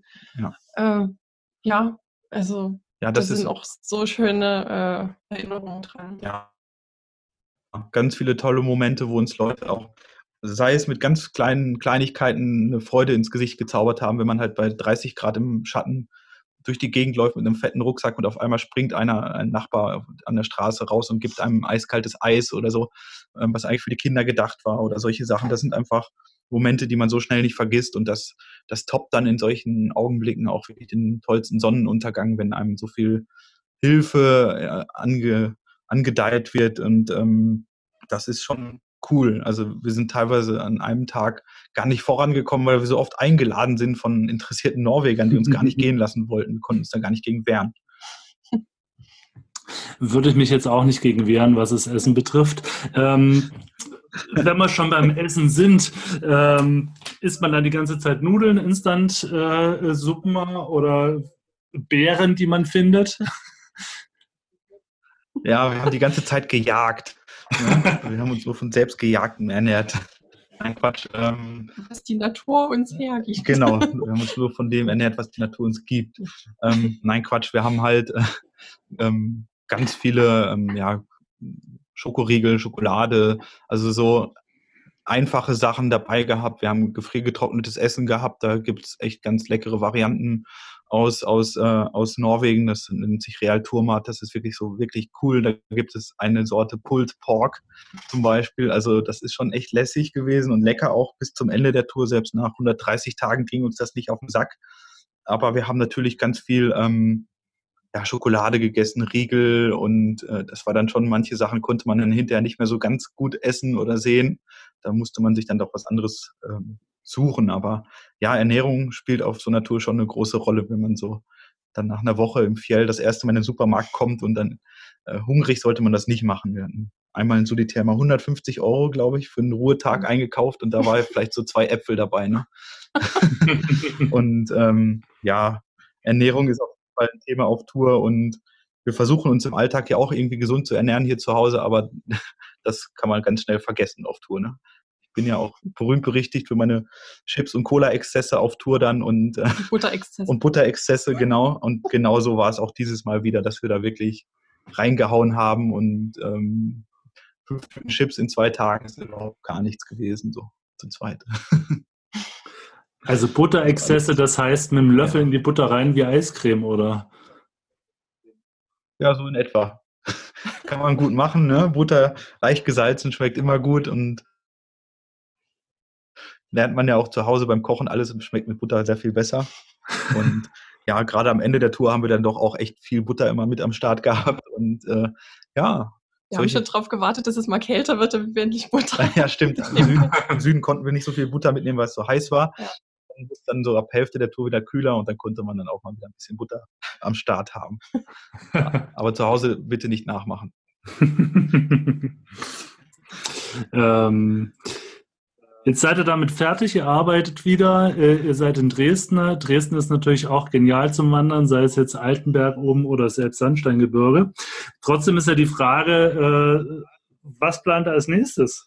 also das sind auch so schöne Erinnerungen dran. Ja. Ganz viele tolle Momente, wo uns Leute auch, sei es mit ganz kleinen Kleinigkeiten, eine Freude ins Gesicht gezaubert haben, wenn man halt bei 30 Grad im Schatten durch die Gegend läuft mit einem fetten Rucksack und auf einmal springt ein Nachbar an der Straße raus und gibt einem eiskaltes Eis oder so, was eigentlich für die Kinder gedacht war oder solche Sachen. Das sind einfach Momente, die man so schnell nicht vergisst und das toppt dann in solchen Augenblicken auch wirklich den tollsten Sonnenuntergang, wenn einem so viel Hilfe angedeiht wird und das ist schon cool. Also wir sind teilweise an einem Tag gar nicht vorangekommen, weil wir so oft eingeladen sind von interessierten Norwegern, die uns gar nicht gehen lassen wollten. Wir konnten uns da gar nicht gegen wehren. Würde ich mich jetzt auch nicht gegen wehren, was das Essen betrifft. Wenn wir schon beim Essen sind, isst man dann die ganze Zeit Nudeln, Instant-Suppen oder Beeren, die man findet? Ja, wir haben die ganze Zeit gejagt. Ne? Wir haben uns so von Selbstgejagten ernährt. Nein, Quatsch. Was die Natur uns hergibt. Genau, wir haben uns nur von dem ernährt, was die Natur uns gibt. Nein, Quatsch, wir haben halt ganz viele Schokoriegel, Schokolade, also so einfache Sachen dabei gehabt. Wir haben gefriergetrocknetes Essen gehabt. Da gibt es echt ganz leckere Varianten aus Norwegen. Das nennt sich Real Turmat. Das ist wirklich so wirklich cool. Da gibt es eine Sorte Pulled Pork zum Beispiel. Also das ist schon echt lässig gewesen und lecker auch bis zum Ende der Tour. Selbst nach 130 Tagen ging uns das nicht auf den Sack. Aber wir haben natürlich ganz viel Schokolade gegessen, Riegel und das war dann schon, manche Sachen konnte man dann hinterher nicht mehr so ganz gut essen oder sehen. Da musste man sich dann doch was anderes suchen. Aber ja, Ernährung spielt auf so einer Tour schon eine große Rolle, wenn man so dann nach einer Woche im Fjell das erste Mal in den Supermarkt kommt und dann hungrig sollte man das nicht machen. Wir hatten einmal in Solitär mal 150 €, glaube ich, für einen Ruhetag eingekauft und da war vielleicht so 2 Äpfel dabei. Ne? Und Ernährung ist auf jeden Fall ein Thema auf Tour und wir versuchen uns im Alltag ja auch irgendwie gesund zu ernähren hier zu Hause, aber das kann man ganz schnell vergessen auf Tour. Ne? Ich bin ja auch berühmt berichtigt für meine Chips- und Cola-Exzesse auf Tour dann und Butterexzesse, genau. Und genauso war es auch dieses Mal wieder, dass wir da wirklich reingehauen haben und 5 Tüten Chips in 2 Tagen ist überhaupt gar nichts gewesen, so zu zweit. Also Butterexzesse, das heißt mit dem Löffel in die Butter rein wie Eiscreme, oder? Ja, so in etwa. Kann man gut machen, ne? Butter leicht gesalzen, schmeckt immer gut und lernt man ja auch zu Hause beim Kochen, alles schmeckt mit Butter sehr viel besser. Und ja, gerade am Ende der Tour haben wir dann doch auch echt viel Butter immer mit am Start gehabt und Wir haben schon drauf gewartet, dass es mal kälter wird, damit wir endlich Butter. Ja, stimmt. Im Süden konnten wir nicht so viel Butter mitnehmen, weil es so heiß war. Ja. Dann wird dann so ab Hälfte der Tour wieder kühler und dann konnte man dann auch mal wieder ein bisschen Butter am Start haben. Ja, aber zu Hause bitte nicht nachmachen. Jetzt seid ihr damit fertig, ihr arbeitet wieder, ihr seid in Dresden. Dresden ist natürlich auch genial zum Wandern, sei es jetzt Altenberg oben oder selbst Sandsteingebirge. Trotzdem ist ja die Frage, was plant ihr als nächstes?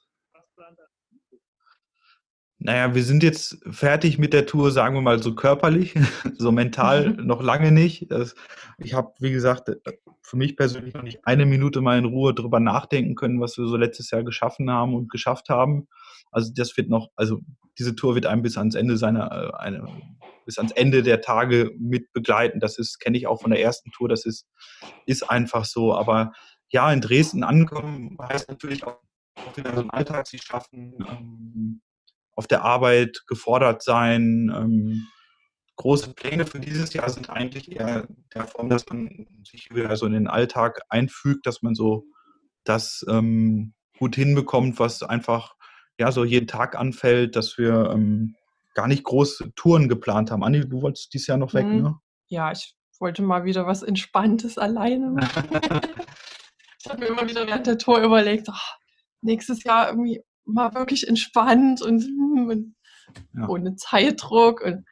Naja, wir sind jetzt fertig mit der Tour, sagen wir mal so körperlich, so mental noch lange nicht. Ich habe, wie gesagt, für mich persönlich noch nicht eine Minute mal in Ruhe drüber nachdenken können, was wir so letztes Jahr geschaffen haben und geschafft haben. Also das wird noch, also diese Tour wird einem bis ans Ende bis ans Ende der Tage mit begleiten. Das kenne ich auch von der ersten Tour, das ist einfach so. Aber ja, in Dresden ankommen heißt natürlich auch wieder so einen Alltag sich schaffen, auf der Arbeit gefordert sein. Große Pläne für dieses Jahr sind eigentlich eher der Form, dass man sich wieder so in den Alltag einfügt, dass man so das gut hinbekommt, was einfach so jeden Tag anfällt, dass wir gar nicht große Touren geplant haben. Anni, du wolltest dieses Jahr noch weg, ne? Ja, ich wollte mal wieder was Entspanntes alleine machen. Ich habe mir immer wieder während der Tour überlegt, nächstes Jahr irgendwie mal wirklich entspannt und ohne Zeitdruck. Und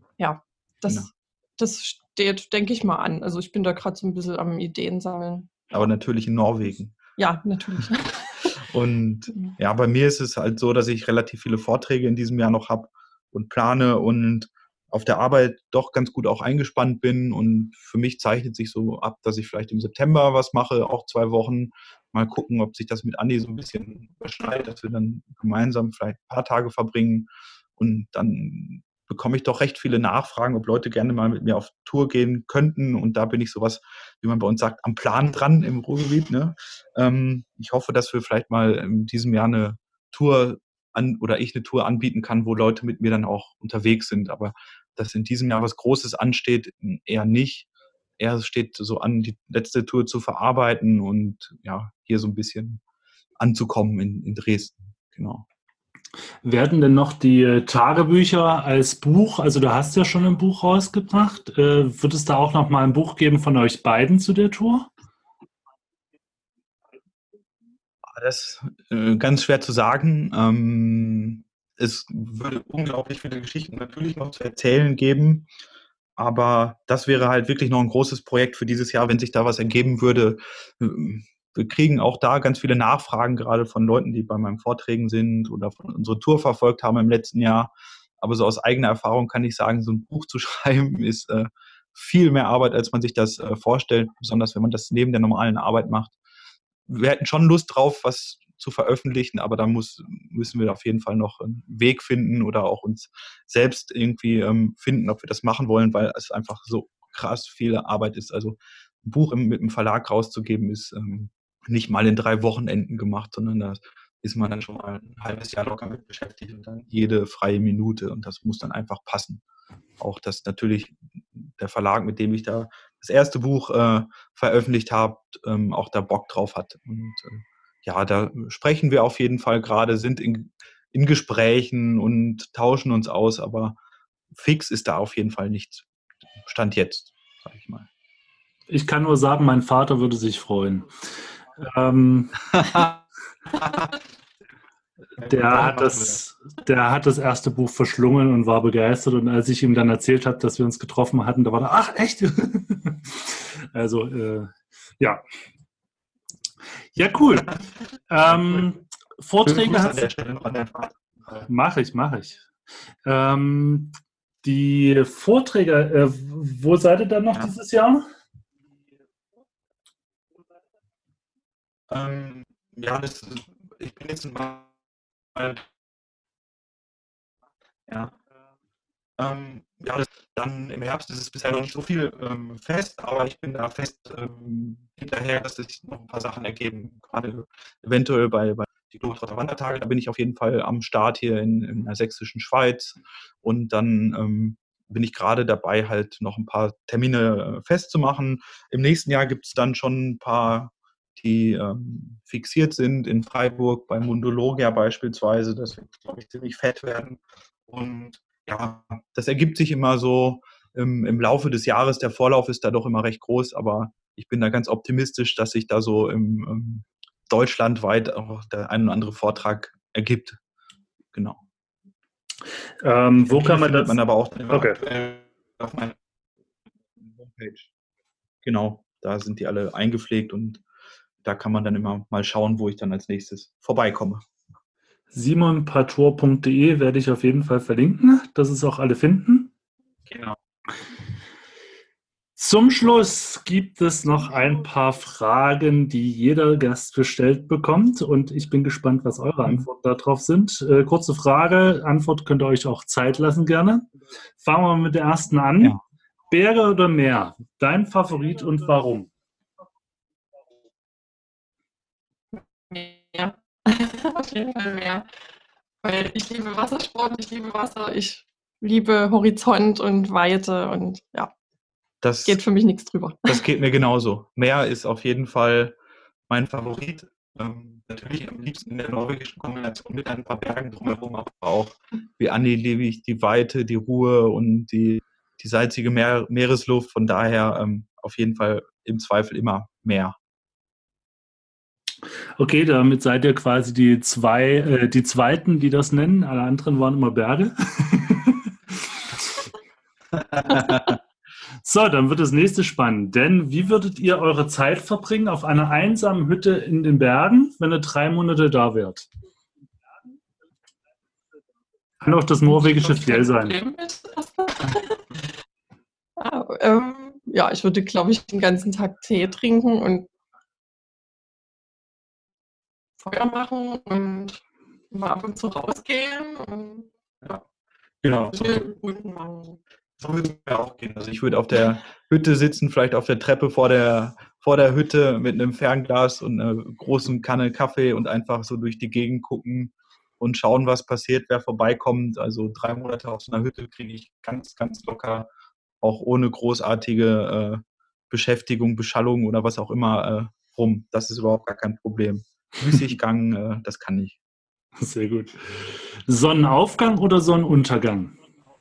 das steht, denke ich mal, an. Also ich bin da gerade so ein bisschen am Ideen sammeln. Aber natürlich in Norwegen. Ja, natürlich. Und ja, bei mir ist es halt so, dass ich relativ viele Vorträge in diesem Jahr noch habe und plane und auf der Arbeit doch ganz gut auch eingespannt bin. Und für mich zeichnet sich so ab, dass ich vielleicht im September was mache, auch 2 Wochen. Mal gucken, ob sich das mit Andi so ein bisschen überschneidet, dass wir dann gemeinsam vielleicht ein paar Tage verbringen. Und dann bekomme ich doch recht viele Nachfragen, ob Leute gerne mal mit mir auf Tour gehen könnten. Und da bin ich sowas, wie man bei uns sagt, am Plan dran im Ruhrgebiet. Ne? Ich hoffe, dass wir vielleicht mal in diesem Jahr eine Tour ich eine Tour anbieten kann, wo Leute mit mir dann auch unterwegs sind. Aber dass in diesem Jahr was Großes ansteht, eher nicht. Eher steht so an, die letzte Tour zu verarbeiten und hier so ein bisschen anzukommen in Dresden. Genau. Werden denn noch die Tagebücher als Buch, also du hast ja schon ein Buch rausgebracht, wird es da auch noch mal ein Buch geben von euch beiden zu der Tour? Das ist ganz schwer zu sagen. Es würde unglaublich viele Geschichten natürlich noch zu erzählen geben, aber das wäre halt wirklich noch ein großes Projekt für dieses Jahr, wenn sich da was ergeben würde. Wir kriegen auch da ganz viele Nachfragen, gerade von Leuten, die bei meinen Vorträgen sind oder von unsere Tour verfolgt haben im letzten Jahr. Aber so aus eigener Erfahrung kann ich sagen, so ein Buch zu schreiben ist viel mehr Arbeit, als man sich das vorstellt, besonders wenn man das neben der normalen Arbeit macht. Wir hätten schon Lust drauf, was zu veröffentlichen, aber da müssen wir auf jeden Fall noch einen Weg finden oder auch uns selbst irgendwie finden, ob wir das machen wollen, weil es einfach so krass viel Arbeit ist. Also ein Buch mit einem Verlag rauszugeben, ist nicht mal in 3 Wochenenden gemacht, sondern da ist man dann schon mal ein halbes Jahr locker mit beschäftigt und dann jede freie Minute und das muss dann einfach passen. Auch dass natürlich der Verlag, mit dem ich da das erste Buch veröffentlicht habe, auch da Bock drauf hat. Und ja, da sprechen wir auf jeden Fall gerade, sind in Gesprächen und tauschen uns aus, aber fix ist da auf jeden Fall nichts. Stand jetzt, sag ich mal. Ich kann nur sagen, mein Vater würde sich freuen. Der hat das erste Buch verschlungen und war begeistert. Und als ich ihm dann erzählt habe, dass wir uns getroffen hatten, da war er, ach, echt? Also, ja. Ja, cool. Vorträge hast du? Mache ich. Die Vorträge, wo seid ihr dann noch dieses Jahr? Ich bin jetzt dann im Herbst ist es bisher noch nicht so viel fest, aber ich bin da fest hinterher, dass sich noch ein paar Sachen ergeben. Gerade eventuell bei die Globetrotter Wandertage, da bin ich auf jeden Fall am Start hier in der sächsischen Schweiz. Und dann bin ich gerade dabei, halt noch ein paar Termine festzumachen. Im nächsten Jahr gibt es dann schon ein paar, die fixiert sind in Freiburg, bei Mundologia beispielsweise. Das wird, glaube ich, ziemlich fett werden. Und ja, das ergibt sich immer so im Laufe des Jahres. Der Vorlauf ist da doch immer recht groß, aber ich bin da ganz optimistisch, dass sich da so deutschlandweit auch der ein oder andere Vortrag ergibt. Genau. Wo kann man das? Man aber auch okay. Auf meiner Homepage. Genau, da sind die alle eingepflegt und da kann man dann immer mal schauen, wo ich dann als nächstes vorbeikomme. simonpator.de werde ich auf jeden Fall verlinken, dass es auch alle finden. Genau. Zum Schluss gibt es noch ein paar Fragen, die jeder Gast gestellt bekommt und ich bin gespannt, was eure Antworten darauf sind. Kurze Frage, Antwort könnt ihr euch auch Zeit lassen gerne. Fangen wir mit der ersten an. Ja. Berge oder Meer? Dein Favorit und warum? Meer. Auf jeden Fall Meer. Weil ich liebe Wassersport, ich liebe Wasser, ich liebe Horizont und Weite und ja. Das geht für mich nichts drüber. Das geht mir genauso. Meer ist auf jeden Fall mein Favorit. Natürlich am liebsten in der norwegischen Kombination mit ein paar Bergen drumherum, aber auch wie Andi liebe ich die Weite, die Ruhe und die salzige Meeresluft. Von daher auf jeden Fall im Zweifel immer Meer. Okay, damit seid ihr quasi die Zweiten, die das nennen. Alle anderen waren immer Berge. So, dann wird das nächste spannend. Denn wie würdet ihr eure Zeit verbringen auf einer einsamen Hütte in den Bergen, wenn ihr 3 Monate da wärt? Kann auch das norwegische Fjell sein. Ja, ich würde, glaube ich, den ganzen Tag Tee trinken und Feuer machen und mal ab und zu rausgehen. Und, ja. Genau. So würde es mir auch gehen. Also ich würde auf der Hütte sitzen, vielleicht auf der Treppe vor der Hütte mit einem Fernglas und einer großen Kanne Kaffee und einfach so durch die Gegend gucken und schauen, was passiert, wer vorbeikommt. Also 3 Monate auf so einer Hütte kriege ich ganz, ganz locker, auch ohne großartige Beschäftigung, Beschallung oder was auch immer rum. Das ist überhaupt gar kein Problem. Müßiggang, das kann ich. Sehr gut. Sonnenaufgang oder Sonnenuntergang?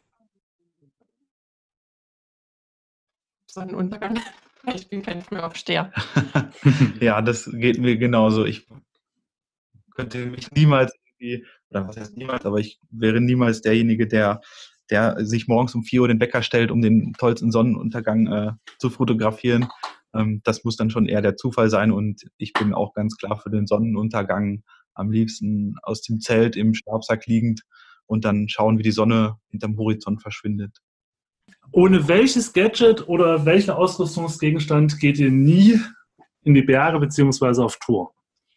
Sonnenuntergang. Ich bin kein Frühaufsteher. Ja, das geht mir genauso. könnte mich niemals irgendwie, oder was heißt niemals, aber ich wäre niemals derjenige, der sich morgens um 4 Uhr den Wecker stellt, um den tollsten Sonnenuntergang zu fotografieren. Das muss dann schon eher der Zufall sein und ich bin auch ganz klar für den Sonnenuntergang, am liebsten aus dem Zelt im Schlafsack liegend und dann schauen, wie die Sonne hinterm Horizont verschwindet. Ohne welches Gadget oder welchen Ausrüstungsgegenstand geht ihr nie in die Berge beziehungsweise auf Tour?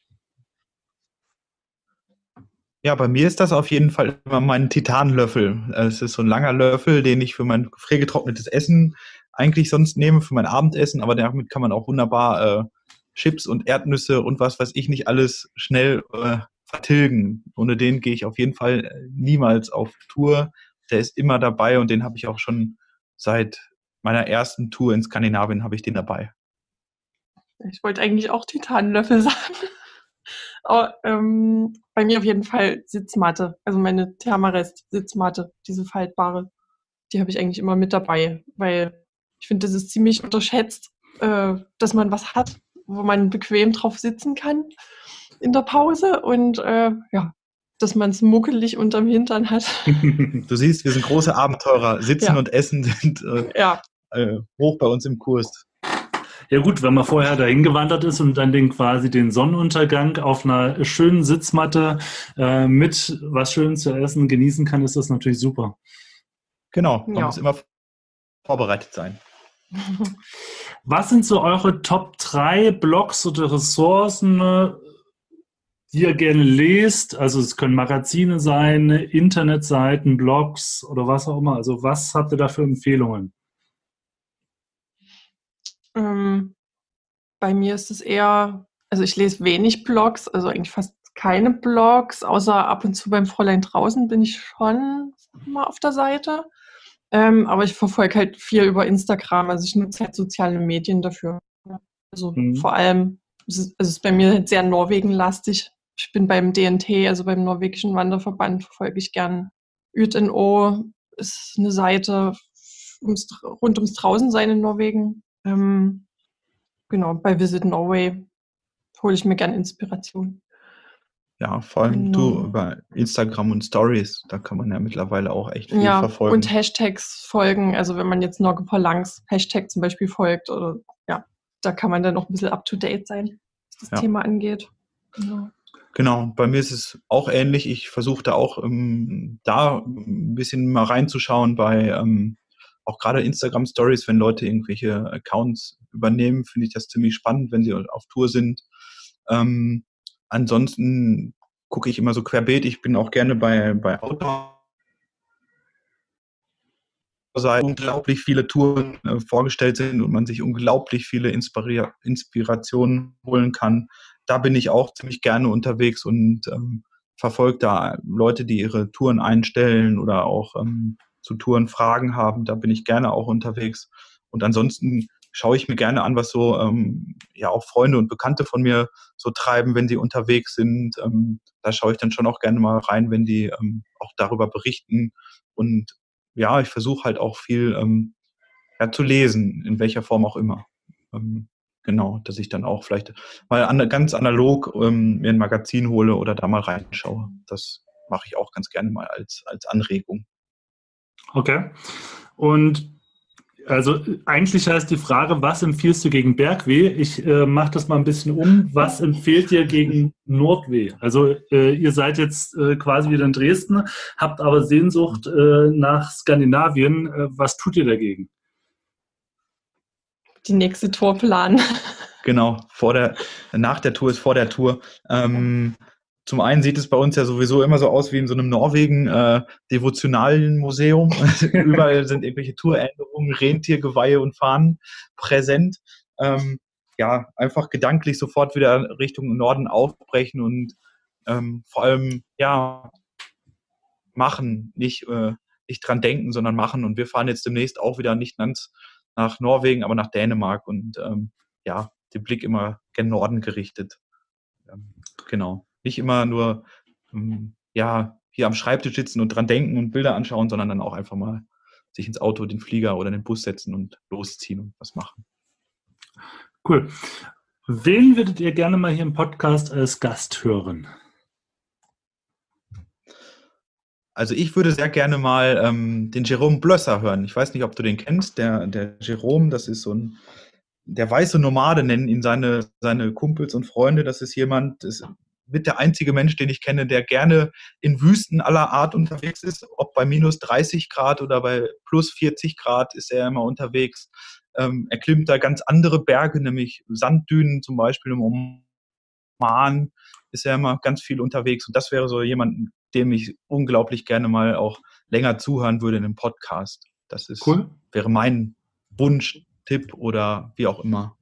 Ja, bei mir ist das auf jeden Fall immer mein Titanlöffel. Es ist so ein langer Löffel, den ich für mein gefriergetrocknetes Essen eigentlich sonst nehme, für mein Abendessen, aber damit kann man auch wunderbar Chips und Erdnüsse und was weiß ich nicht alles schnell vertilgen. Ohne den gehe ich auf jeden Fall niemals auf Tour. Der ist immer dabei und den habe ich auch schon seit meiner ersten Tour in Skandinavien habe ich den dabei. Ich wollte eigentlich auch Titanlöffel sagen. Aber bei mir auf jeden Fall Sitzmatte. Also meine Thermarest-Sitzmatte, diese faltbare. Die habe ich eigentlich immer mit dabei, weil ich finde, das ist ziemlich unterschätzt, dass man was hat, wo man bequem drauf sitzen kann in der Pause und ja, dass man es muckelig unterm Hintern hat. Du siehst, wir sind große Abenteurer. Sitzen Ja. und Essen sind Ja, hoch bei uns im Kurs. Ja gut, wenn man vorher dahin gewandert ist und dann quasi den Sonnenuntergang auf einer schönen Sitzmatte mit was Schönes zu essen genießen kann, ist das natürlich super. Genau, man Ja. muss immer vorbereitet sein. Was sind so eure Top 3 Blogs oder Ressourcen, die ihr gerne lest? Also es können Magazine sein, Internetseiten, Blogs oder was auch immer. Also was habt ihr da für Empfehlungen? Bei mir ist es eher, also ich lese wenig Blogs, also eigentlich fast keine Blogs, außer ab und zu beim Fräulein draußen bin ich schon mal auf der Seite. Aber ich verfolge halt viel über Instagram, also ich nutze halt soziale Medien dafür. Also vor allem, es ist bei mir halt sehr Norwegen-lastig. Ich bin beim DNT, also beim norwegischen Wanderverband, verfolge ich gern ÜTNO, ist eine Seite rund ums Draußensein in Norwegen. Genau, bei Visit Norway hole ich mir gern Inspiration. Ja, vor allem du über Instagram und Stories, da kann man ja mittlerweile auch echt viel verfolgen. Und Hashtags folgen, also wenn man jetzt Norge Langs Hashtag zum Beispiel folgt, oder ja, da kann man dann noch ein bisschen up-to-date sein, was das Thema angeht. Genau, bei mir ist es auch ähnlich. Ich versuche da auch da ein bisschen mal reinzuschauen bei auch gerade Instagram Stories, wenn Leute irgendwelche Accounts übernehmen, finde ich das ziemlich spannend, wenn sie auf Tour sind. Ansonsten gucke ich immer so querbeet. Ich bin auch gerne bei Outdoor. Unglaublich viele Touren vorgestellt sind und man sich unglaublich viele Inspirationen holen kann. Da bin ich auch ziemlich gerne unterwegs und verfolge da Leute, die ihre Touren einstellen oder auch zu Touren Fragen haben. Da bin ich gerne auch unterwegs. Und ansonsten schaue ich mir gerne an, was so ja auch Freunde und Bekannte von mir so treiben, wenn sie unterwegs sind. Da schaue ich dann schon auch gerne mal rein, wenn die auch darüber berichten. Und ja, ich versuche halt auch viel zu lesen, in welcher Form auch immer. Genau, dass ich dann auch vielleicht mal ganz analog mir ein Magazin hole oder da mal reinschaue. Das mache ich auch ganz gerne mal als Anregung. Okay. Und also eigentlich heißt die Frage, was empfiehlst du gegen Bergweh? Ich mache das mal ein bisschen um. Was empfehlt ihr gegen Nordweh? Also ihr seid jetzt quasi wieder in Dresden, habt aber Sehnsucht nach Skandinavien. Was tut ihr dagegen? Die nächste Tour planen. Genau, nach der Tour ist vor der Tour. Zum einen sieht es bei uns ja sowieso immer so aus wie in so einem Norwegen-Devotionalmuseum. Überall sind irgendwelche Touränderungen, Rentiergeweihe und Fahnen präsent. Ja, einfach gedanklich sofort wieder Richtung Norden aufbrechen und vor allem, ja, machen, nicht dran denken, sondern machen. Und wir fahren jetzt demnächst auch wieder nicht ganz nach Norwegen, aber nach Dänemark und ja, den Blick immer gen Norden gerichtet. Genau. Nicht immer nur ja, hier am Schreibtisch sitzen und dran denken und Bilder anschauen, sondern dann auch einfach mal sich ins Auto, den Flieger oder den Bus setzen und losziehen und was machen. Cool. Wen würdet ihr gerne mal hier im Podcast als Gast hören? Also ich würde sehr gerne mal den Jerome Blösser hören. Ich weiß nicht, ob du den kennst. Der Jerome, das ist so der weiße Nomade, nennen ihn seine Kumpels und Freunde. Das ist jemand, das ist mit der einzige Mensch, den ich kenne, der gerne in Wüsten aller Art unterwegs ist. Ob bei minus 30 Grad oder bei plus 40 Grad ist er immer unterwegs. Er klimmt da ganz andere Berge, nämlich Sanddünen zum Beispiel im Oman ist er immer ganz viel unterwegs. Und das wäre so jemand, dem ich unglaublich gerne mal auch länger zuhören würde in einem Podcast. Das ist, Cool. wäre mein Wunschtipp oder wie auch immer.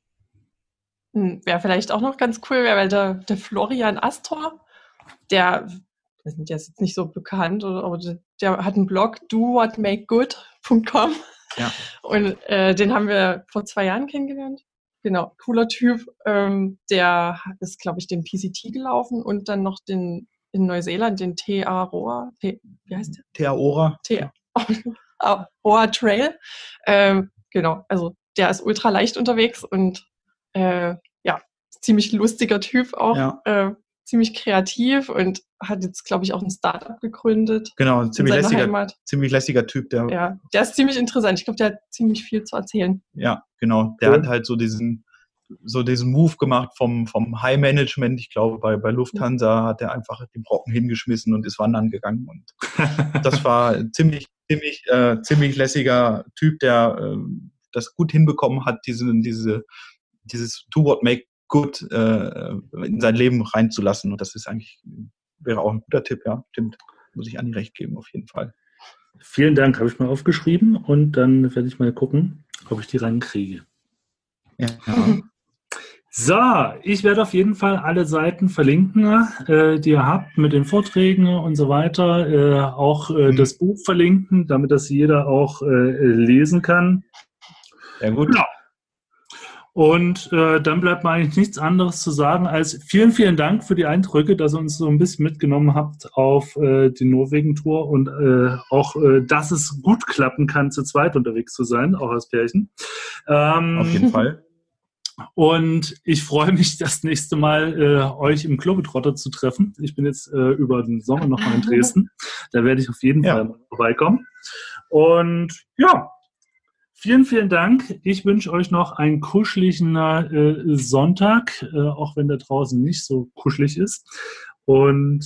Wäre vielleicht auch noch ganz cool, weil der Florian Astor, der ist jetzt nicht so bekannt, aber der hat einen Blog, dowhatmakegood.com. Ja. Und den haben wir vor 2 Jahren kennengelernt. Genau, cooler Typ. Der ist, glaube ich, den PCT gelaufen und dann noch in Neuseeland den Te-Aroa. Wie heißt der? Te-Aroa. Te-Aroa Trail. Genau, also der ist ultra leicht unterwegs und ziemlich lustiger Typ auch. Ja. Ziemlich kreativ und hat jetzt, glaube ich, auch ein Startup gegründet. Genau, ein ziemlich lässiger Typ. Der ist ziemlich interessant. Ich glaube, der hat ziemlich viel zu erzählen. Ja, genau. Der hat halt so diesen Move gemacht vom High Management. Ich glaube, bei Lufthansa hat er einfach den Brocken hingeschmissen und ist wandern gegangen. Und das war ein ziemlich lässiger Typ, der das gut hinbekommen hat, dieses Do What Make Good in sein Leben reinzulassen. Und das ist wäre auch ein guter Tipp, ja, stimmt. Muss ich Anni recht geben, auf jeden Fall. Vielen Dank, habe ich mal aufgeschrieben und dann werde ich mal gucken, ob ich die reinkriege. Ja. So, ich werde auf jeden Fall alle Seiten verlinken, die ihr habt mit den Vorträgen und so weiter. Auch das Buch verlinken, damit das jeder auch lesen kann. Ja, gut. Genau. Und dann bleibt mir eigentlich nichts anderes zu sagen als vielen Dank für die Eindrücke, dass ihr uns so ein bisschen mitgenommen habt auf die Norwegen-Tour und auch, dass es gut klappen kann, zu zweit unterwegs zu sein, auch als Pärchen. Auf jeden Fall. Und ich freue mich, das nächste Mal euch im Globetrotter zu treffen. Ich bin jetzt über den Sommer noch mal in Dresden. Da werde ich auf jeden Fall mal vorbeikommen. Und ja, vielen Dank. Ich wünsche euch noch einen kuscheligen Sonntag, auch wenn der draußen nicht so kuschelig ist. Und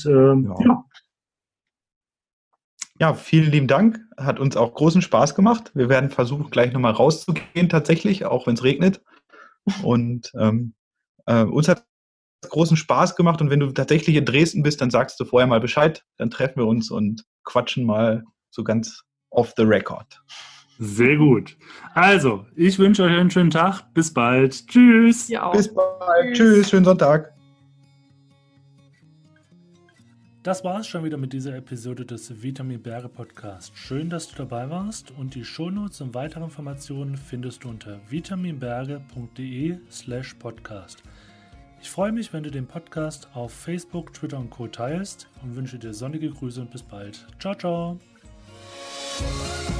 Ja, vielen lieben Dank. Hat uns auch großen Spaß gemacht. Wir werden versuchen, gleich nochmal rauszugehen tatsächlich, auch wenn es regnet. Und uns hat großen Spaß gemacht. Und wenn du tatsächlich in Dresden bist, dann sagst du vorher mal Bescheid. Dann treffen wir uns und quatschen mal so ganz off the record. Sehr gut. Also, ich wünsche euch einen schönen Tag. Bis bald. Tschüss. Ja, bis bald. Tschüss. Schönen Sonntag. Das war es schon wieder mit dieser Episode des Vitamin Berge Podcast. Schön, dass du dabei warst und die Shownotes und weitere Informationen findest du unter vitaminberge.de/podcast. Ich freue mich, wenn du den Podcast auf Facebook, Twitter und Co. teilst und wünsche dir sonnige Grüße und bis bald. Ciao, ciao.